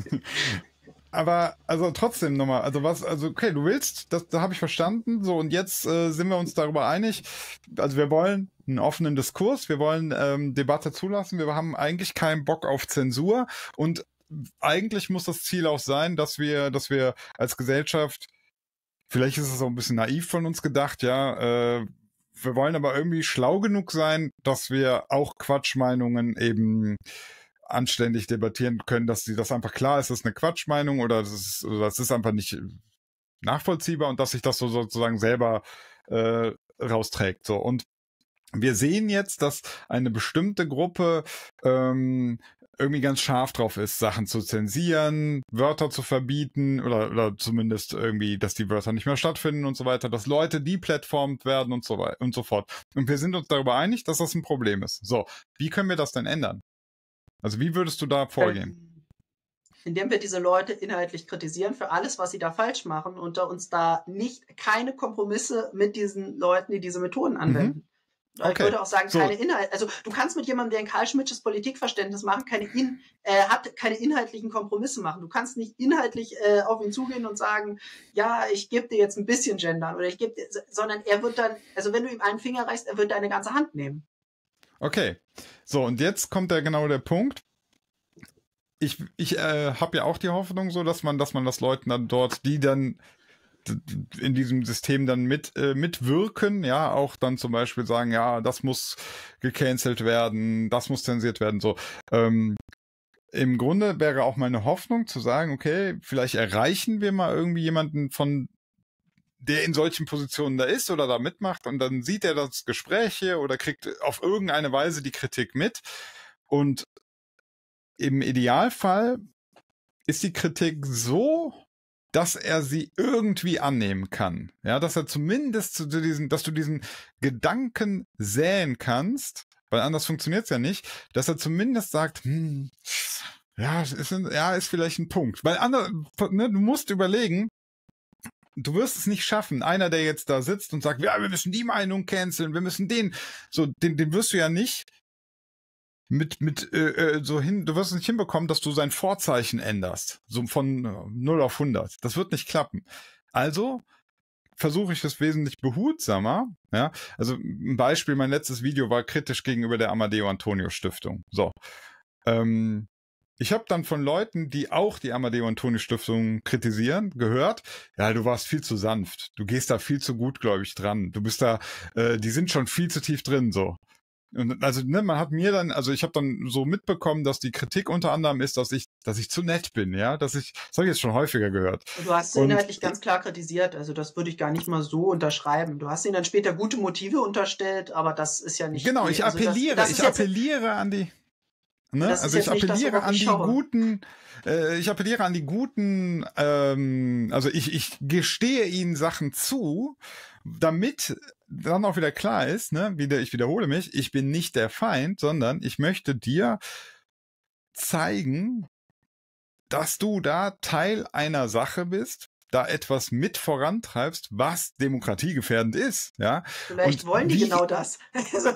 aber also trotzdem nochmal, also was, also okay, du willst, das, da habe ich verstanden. So, und jetzt äh, sind wir uns darüber einig. Also wir wollen einen offenen Diskurs, wir wollen ähm, Debatte zulassen. Wir haben eigentlich keinen Bock auf Zensur und eigentlich muss das Ziel auch sein, dass wir, dass wir als Gesellschaft, vielleicht ist es auch ein bisschen naiv von uns gedacht, ja. Äh, wir wollen aber irgendwie schlau genug sein, dass wir auch Quatschmeinungen eben anständig debattieren können, dass sie das einfach klar ist, das ist eine Quatschmeinung oder das ist, oder das ist einfach nicht nachvollziehbar und dass sich das so sozusagen selber äh, rausträgt. So. Und wir sehen jetzt, dass eine bestimmte Gruppe ähm, irgendwie ganz scharf drauf ist, Sachen zu zensieren, Wörter zu verbieten oder, oder zumindest irgendwie, dass die Wörter nicht mehr stattfinden und so weiter, dass Leute deplatformt werden und so weiter und so fort. Und wir sind uns darüber einig, dass das ein Problem ist. So, wie können wir das denn ändern? Also wie würdest du da vorgehen? Indem wir diese Leute inhaltlich kritisieren für alles, was sie da falsch machen und da uns da nicht keine Kompromisse mit diesen Leuten, die diese Methoden anwenden. Mhm. Okay. Ich würde auch sagen, so. keine Inhalte. Also du kannst mit jemandem, der ein Karl Schmittsches Politikverständnis machen, keine in, äh, hat keine inhaltlichen Kompromisse machen. Du kannst nicht inhaltlich äh, auf ihn zugehen und sagen, ja, ich gebe dir jetzt ein bisschen Gendern oder ich gebe dir, sondern er wird dann, also wenn du ihm einen Finger reichst, er wird deine ganze Hand nehmen. Okay, so und jetzt kommt ja genau der Punkt. Ich, ich äh, habe ja auch die Hoffnung so, dass man, dass man das Leuten dann dort, die dann in diesem System dann mit äh, mitwirken, ja, auch dann zum Beispiel sagen, ja, das muss gecancelt werden, das muss zensiert werden, so. Ähm, im Grunde wäre auch meine Hoffnung zu sagen, okay, vielleicht erreichen wir mal irgendwie jemanden von der in solchen Positionen da ist oder da mitmacht und dann sieht er das Gespräch hier oder kriegt auf irgendeine Weise die Kritik mit und im Idealfall ist die Kritik so, dass er sie irgendwie annehmen kann. Ja, dass er zumindest zu diesen, dass du diesen Gedanken säen kannst, weil anders funktioniert es ja nicht, dass er zumindest sagt, hm, ja, ist, ein, ja, ist vielleicht ein Punkt. Weil andere, ne, du musst überlegen, du wirst es nicht schaffen. Einer, der jetzt da sitzt und sagt, ja, wir müssen die Meinung canceln, wir müssen den, so, den, den wirst du ja nicht mit, mit, äh, so hin, du wirst es nicht hinbekommen, dass du sein Vorzeichen änderst. So von null auf hundert. Das wird nicht klappen. Also versuche ich es wesentlich behutsamer, ja. Also ein Beispiel, mein letztes Video war kritisch gegenüber der Amadeo Antonio Stiftung. So. Ähm, ich habe dann von Leuten, die auch die Amadeo Antonio Stiftung kritisieren, gehört, ja, du warst viel zu sanft. Du gehst da viel zu gutgläubig dran. Du bist da, äh, die sind schon viel zu tief drin, so. Und also, ne, man hat mir dann, also ich habe dann so mitbekommen, dass die Kritik unter anderem ist, dass ich, dass ich zu nett bin, ja, dass ich, das habe ich jetzt schon häufiger gehört. Du hast ihn inhaltlich ganz klar kritisiert, also das würde ich gar nicht mal so unterschreiben. Du hast ihnen dann später gute Motive unterstellt, aber das ist ja nicht. Genau, ich also appelliere, das, das ich appelliere an die. Ne? Das ist Also ich jetzt nicht das, appelliere worauf an ich die schaue. guten, äh, ich appelliere an die guten, ähm, also ich, ich gestehe ihnen Sachen zu, damit dann auch wieder klar ist, ne, wieder, ich wiederhole mich, ich bin nicht der Feind, sondern ich möchte dir zeigen, dass du da Teil einer Sache bist, da etwas mit vorantreibst, was demokratiegefährdend ist, ja. Vielleicht Und wollen die wie, genau das. Also,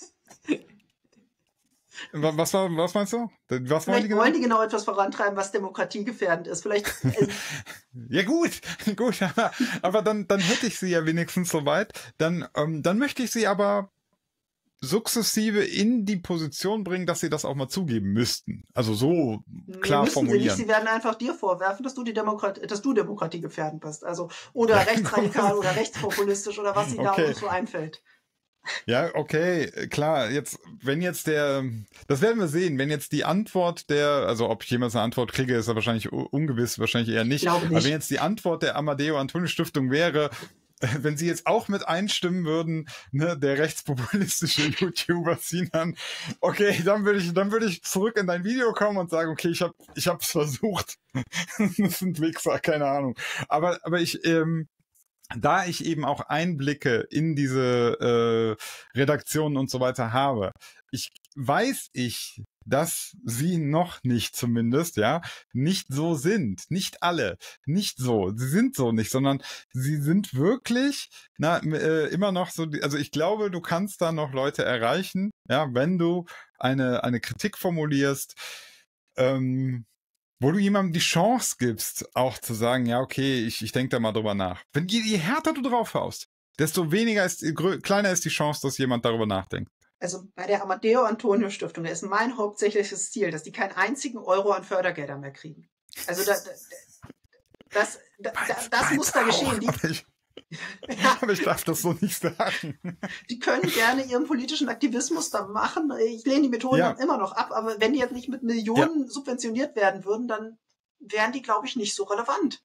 wa- was war, was meinst du? Was wollen die vielleicht genau? wollen die genau etwas vorantreiben, was demokratiegefährdend ist. Vielleicht, äh, Ja gut, gut, aber, aber dann, dann hätte ich sie ja wenigstens soweit. Dann, ähm, dann möchte ich sie aber sukzessive in die Position bringen, dass sie das auch mal zugeben müssten. Also so nee, klar müssen sie nicht. formulieren. Sie werden einfach dir vorwerfen, dass du die Demokrat, dass du demokratiegefährdend bist. Also, oder rechtsradikal oder rechtspopulistisch oder was ihnen da Okay. auch so einfällt. Ja, okay, klar. Jetzt, wenn jetzt der, das werden wir sehen. Wenn jetzt die Antwort der, also ob ich jemals eine Antwort kriege, ist ja wahrscheinlich u- ungewiss, wahrscheinlich eher Ich nicht. glaube Aber wenn nicht. jetzt die Antwort der Amadeo Antonio Stiftung wäre, wenn sie jetzt auch mit einstimmen würden, ne, der rechtspopulistische YouTuber Sinan, okay, dann würde ich, dann würde ich zurück in dein Video kommen und sagen, okay, ich habe, ich habe es versucht. Das sind Wichser, keine Ahnung. Aber, aber ich, ähm, da ich eben auch Einblicke in diese äh, Redaktionen und so weiter habe, ich weiß ich, dass sie noch nicht zumindest, ja, nicht so sind. Nicht alle. Nicht so. Sie sind so nicht, sondern sie sind wirklich, na, äh, immer noch so, also ich glaube, du kannst da noch Leute erreichen, ja, wenn du eine, eine Kritik formulierst, ähm, wo du jemandem die Chance gibst, auch zu sagen, ja, okay, ich, ich denke da mal drüber nach. Wenn je, je härter du drauf haust, desto weniger ist, grö- kleiner ist die Chance, dass jemand darüber nachdenkt. Also bei der Amadeo Antonio Stiftung, da ist mein hauptsächliches Ziel, dass die keinen einzigen Euro an Fördergeldern mehr kriegen. Also da, da, das, da, da, das Meins muss da auch, geschehen. Die, aber ich, ja, aber ich darf das so nicht sagen. die können gerne ihren politischen Aktivismus da machen. Ich lehne die Methoden Ja. dann immer noch ab, aber wenn die jetzt nicht mit Millionen subventioniert werden würden, dann wären die, glaube ich, nicht so relevant.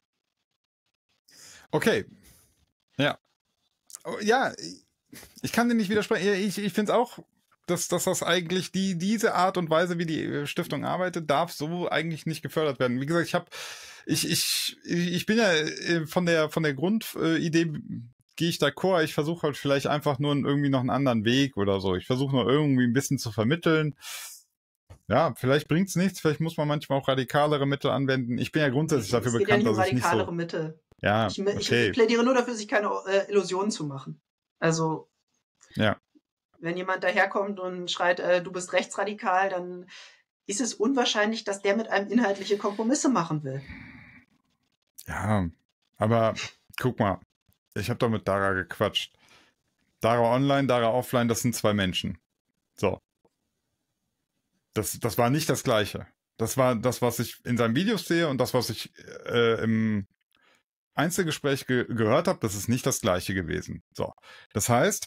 Okay. Ja. Oh, ja, ich kann dir nicht widersprechen. Ich, ich finde es auch, dass, dass das eigentlich die, diese Art und Weise, wie die Stiftung arbeitet, darf so eigentlich nicht gefördert werden. Wie gesagt, ich habe, ich, ich, ich bin ja äh, von der, von der Grundidee gehe ich d'accord. Ich versuche halt vielleicht einfach nur irgendwie noch einen anderen Weg oder so. Ich versuche nur irgendwie ein bisschen zu vermitteln. Ja, vielleicht bringt's nichts. Vielleicht muss man manchmal auch radikalere Mittel anwenden. Ich bin ja grundsätzlich dafür Es geht ja bekannt, nicht um dass ich nicht radikalere so. Mittel. Ja, Ich, ich, okay. ich plädiere nur dafür, sich keine äh, Illusionen zu machen. Also Ja. wenn jemand daherkommt und schreit, äh, du bist rechtsradikal, dann ist es unwahrscheinlich, dass der mit einem inhaltliche Kompromisse machen will. Ja, aber guck mal, ich habe doch mit Dara gequatscht. Dara online, Dara offline, das sind zwei Menschen. So. Das, das war nicht das Gleiche. Das war das, was ich in seinen Videos sehe und das, was ich äh, im Einzelgespräch ge gehört habe, das ist nicht das Gleiche gewesen. So. Das heißt,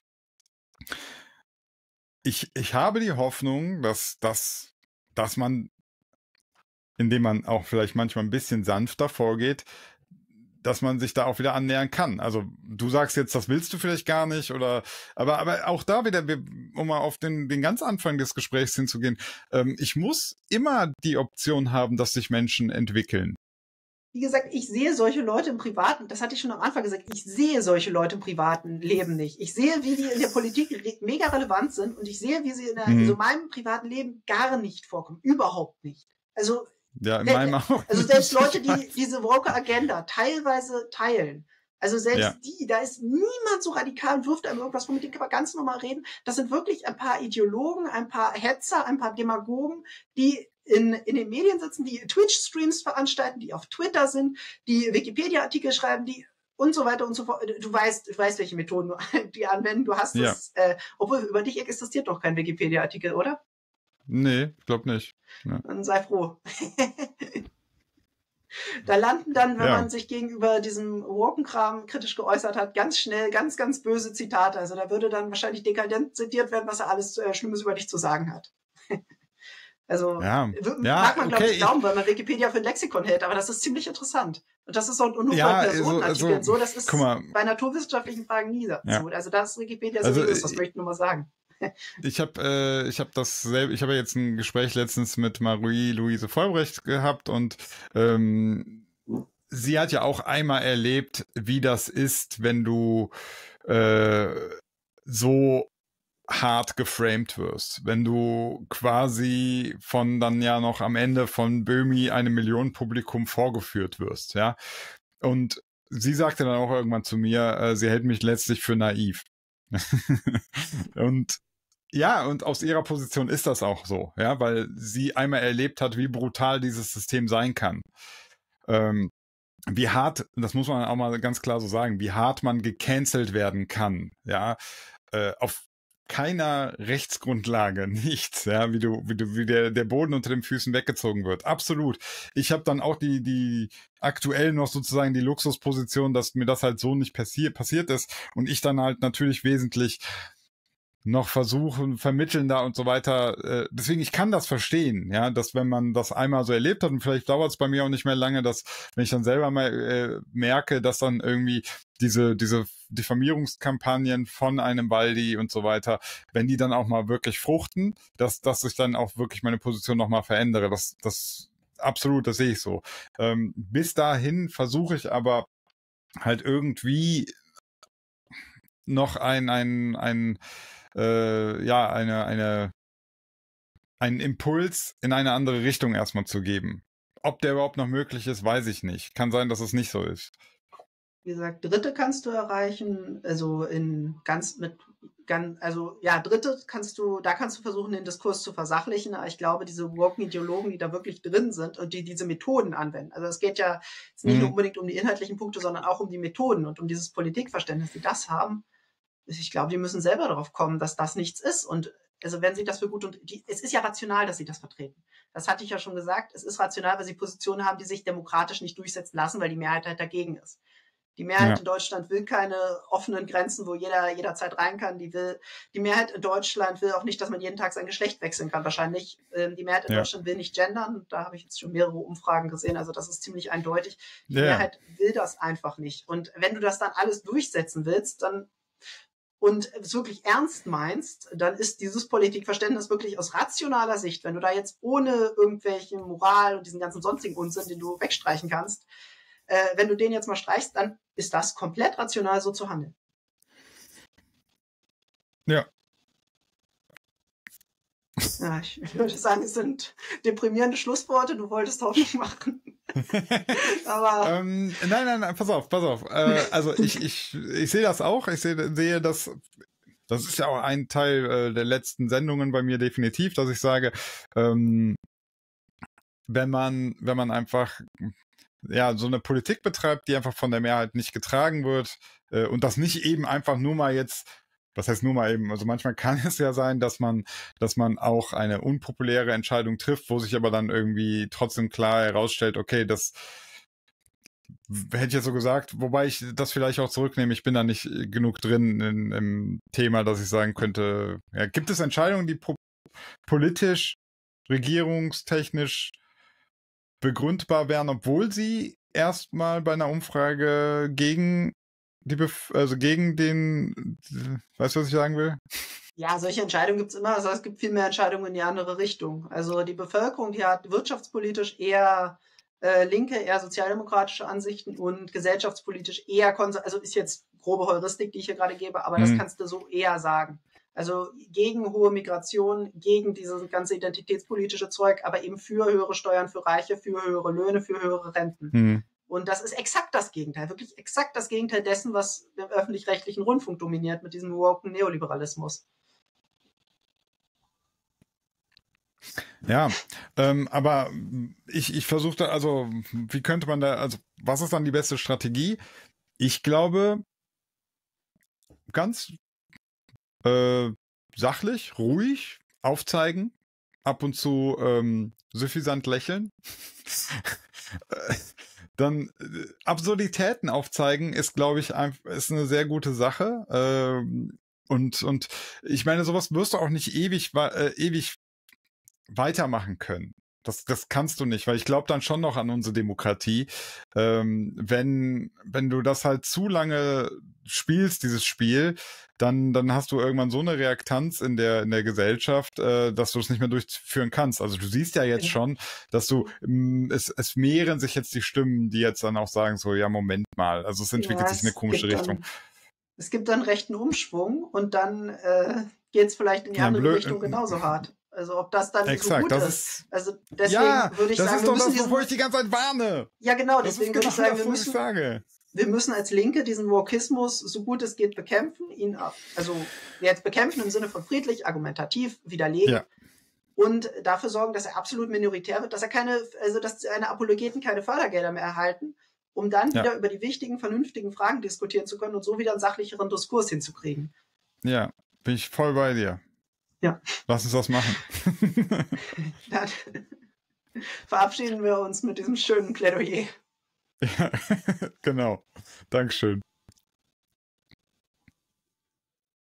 ich, ich habe die Hoffnung, dass, dass, dass man, indem man auch vielleicht manchmal ein bisschen sanfter vorgeht, dass man sich da auch wieder annähern kann. Also du sagst jetzt, das willst du vielleicht gar nicht, oder aber aber auch da wieder, um mal auf den den ganz Anfang des Gesprächs hinzugehen, ähm, ich muss immer die Option haben, dass sich Menschen entwickeln. Wie gesagt, ich sehe solche Leute im privaten, das hatte ich schon am Anfang gesagt, ich sehe solche Leute im privaten Leben nicht. Ich sehe, wie die in der Politik re mega relevant sind und ich sehe, wie sie in, der, Mhm. in so meinem privaten Leben gar nicht vorkommen. Überhaupt nicht. Also Ja, in meinem auch. Also selbst Leute, die diese woke Agenda teilweise teilen, also selbst Ja. die, da ist niemand so radikal und wirft einem irgendwas, womit die aber ganz normal reden. Das sind wirklich ein paar Ideologen, ein paar Hetzer, ein paar Demagogen, die in, in den Medien sitzen, die Twitch-Streams veranstalten, die auf Twitter sind, die Wikipedia-Artikel schreiben, die und so weiter und so fort. Du weißt, du weißt, welche Methoden die anwenden. Du hast Ja. es, äh, obwohl über dich existiert doch kein Wikipedia-Artikel, oder? Nee, ich glaube nicht. Ja. Dann sei froh. Da landen dann, wenn Ja. man sich gegenüber diesem Wokenkram kritisch geäußert hat, ganz schnell ganz, ganz böse Zitate. Also da würde dann wahrscheinlich dekadent zitiert werden, was er alles äh, Schlimmes über dich zu sagen hat. Also Ja. w- Ja, mag man, glaube okay, ich, glauben, weil man Wikipedia für ein Lexikon hält, aber das ist ziemlich interessant. Und das ist auch nur Ja, bei also- Personenartikeln also, so, das ist guck mal. bei naturwissenschaftlichen Fragen nie so. Ja. Also da ist Wikipedia Also, seriös, das äh, möchte ich nur mal sagen. Ich habe äh, ich habe das selber, ich habe ja jetzt ein Gespräch letztens mit Marie-Louise Vollbrecht gehabt und ähm, sie hat ja auch einmal erlebt, wie das ist, wenn du äh, so hart geframed wirst, wenn du quasi von dann ja noch am Ende von Böhmi einem Millionenpublikum vorgeführt wirst, ja. Und sie sagte dann auch irgendwann zu mir, äh, sie hält mich letztlich für naiv. Und ja, und aus ihrer Position ist das auch so, ja, weil sie einmal erlebt hat, wie brutal dieses System sein kann. Ähm, wie hart, das muss man auch mal ganz klar so sagen, wie hart man gecancelt werden kann, ja, äh, auf keiner Rechtsgrundlage, nichts, ja, wie du, wie du, wie der, der Boden unter den Füßen weggezogen wird. Absolut. Ich habe dann auch die, die aktuell noch sozusagen die Luxusposition, dass mir das halt so nicht passiert, passiert ist und ich dann halt natürlich wesentlich noch versuchen, vermitteln da und so weiter. Äh, deswegen, ich kann das verstehen, ja, dass wenn man das einmal so erlebt hat und vielleicht dauert es bei mir auch nicht mehr lange, dass wenn ich dann selber mal äh, merke, dass dann irgendwie diese diese Diffamierungskampagnen von einem Waldi und so weiter, wenn die dann auch mal wirklich fruchten, dass dass ich dann auch wirklich meine Position nochmal verändere. Das das absolut, das sehe ich so. Ähm, bis dahin versuche ich aber halt irgendwie noch ein ein ein äh, ja, eine, eine, einen Impuls in eine andere Richtung erstmal zu geben. Ob der überhaupt noch möglich ist, weiß ich nicht. Kann sein, dass es nicht so ist. Wie gesagt, Dritte kannst du erreichen, also in ganz mit ganz, also ja, Dritte kannst du, da kannst du versuchen, den Diskurs zu versachlichen, aber ich glaube, diese woken Ideologen, die da wirklich drin sind und die diese Methoden anwenden, also es geht ja jetzt nicht mhm. nur unbedingt um die inhaltlichen Punkte, sondern auch um die Methoden und um dieses Politikverständnis, die das haben. Ich glaube, die müssen selber darauf kommen, dass das nichts ist. Und also wenn sie das für gut und die, es ist ja rational, dass sie das vertreten. Das hatte ich ja schon gesagt. Es ist rational, weil sie Positionen haben, die sich demokratisch nicht durchsetzen lassen, weil die Mehrheit halt dagegen ist. Die Mehrheit ja. in Deutschland will keine offenen Grenzen, wo jeder jederzeit rein kann. Die will, die Mehrheit in Deutschland will auch nicht, dass man jeden Tag sein Geschlecht wechseln kann. Wahrscheinlich. Die Mehrheit in ja. Deutschland will nicht gendern. Da habe ich jetzt schon mehrere Umfragen gesehen. Also das ist ziemlich eindeutig. Die ja. Mehrheit will das einfach nicht. Und wenn du das dann alles durchsetzen willst, dann und es wirklich ernst meinst, dann ist dieses Politikverständnis wirklich aus rationaler Sicht, wenn du da jetzt ohne irgendwelche Moral und diesen ganzen sonstigen Unsinn, den du wegstreichen kannst, äh, wenn du den jetzt mal streichst, dann ist das komplett rational, so zu handeln. Ja. Ja, ich würde sagen, es sind deprimierende Schlussworte. Du wolltest Hoffnung machen. Aber ähm, nein, nein, nein, pass auf, pass auf. Äh, also ich, ich, ich sehe das auch. Ich sehe, sehe das. Das ist ja auch ein Teil äh, der letzten Sendungen bei mir definitiv, dass ich sage, ähm, wenn man, wenn man einfach ja so eine Politik betreibt, die einfach von der Mehrheit nicht getragen wird äh, und das nicht eben einfach nur mal jetzt. Was heißt nur mal eben? Also manchmal kann es ja sein, dass man, dass man auch eine unpopuläre Entscheidung trifft, wo sich aber dann irgendwie trotzdem klar herausstellt, okay, das hätte ich jetzt so gesagt, wobei ich das vielleicht auch zurücknehme. Ich bin da nicht genug drin in, im Thema, dass ich sagen könnte, ja, gibt es Entscheidungen, die po- politisch, regierungstechnisch begründbar wären, obwohl sie erstmal bei einer Umfrage gegen Die Bef- also gegen den, weißt du, was ich sagen will? Ja, solche Entscheidungen gibt es immer. Also es gibt viel mehr Entscheidungen in die andere Richtung. Also die Bevölkerung, die hat wirtschaftspolitisch eher äh, linke, eher sozialdemokratische Ansichten und gesellschaftspolitisch eher konservativ. Also ist jetzt grobe Heuristik, die ich hier gerade gebe, aber das mhm. kannst du so eher sagen. Also gegen hohe Migration, gegen dieses ganze identitätspolitische Zeug, aber eben für höhere Steuern für Reiche, für höhere Löhne, für höhere Renten. Mhm. Und das ist exakt das Gegenteil, wirklich exakt das Gegenteil dessen, was im öffentlich-rechtlichen Rundfunk dominiert mit diesem woken Neoliberalismus. Ja, ähm, aber ich, ich versuchte, also, wie könnte man da, also, was ist dann die beste Strategie? Ich glaube, ganz äh, sachlich, ruhig aufzeigen, ab und zu ähm, suffisant lächeln. Dann äh, Absurditäten aufzeigen ist, glaube ich, ein, ist eine sehr gute Sache. Ähm, und und ich meine, sowas wirst du auch nicht ewig äh, ewig weitermachen können. Das, das kannst du nicht, weil ich glaube dann schon noch an unsere Demokratie. Ähm, wenn, wenn du das halt zu lange spielst, dieses Spiel, dann, dann hast du irgendwann so eine Reaktanz in der, in der Gesellschaft, äh, dass du es nicht mehr durchführen kannst. Also du siehst ja jetzt schon, dass du, ähm, es, es mehren sich jetzt die Stimmen, die jetzt dann auch sagen so, ja, Moment mal. Also es entwickelt Ja, sich in eine es komische gibt Richtung. dann, es gibt dann rechten Umschwung und dann äh, geht es vielleicht in die Ja, andere blöd. Richtung genauso hart. Also ob das dann so Exakt, gut das ist. ist, Also deswegen ja, würde ich das sagen, ist wir doch müssen das, diesen, wovor ich die ganze Zeit warne. ja genau, Das ist deswegen genau würde ich sagen, das, wir was ich müssen, sage. wir müssen als Linke diesen Wokismus so gut es geht bekämpfen, ihn also jetzt bekämpfen im Sinne von friedlich, argumentativ widerlegen. Ja. Und dafür sorgen, dass er absolut minoritär wird, dass er keine, also dass seine Apologeten keine Fördergelder mehr erhalten, um dann Ja. wieder über die wichtigen, vernünftigen Fragen diskutieren zu können und so wieder einen sachlicheren Diskurs hinzukriegen. Ja, bin ich voll bei dir. Ja. Lass uns das machen. Dann verabschieden wir uns mit diesem schönen Plädoyer. Ja, genau. Dankeschön.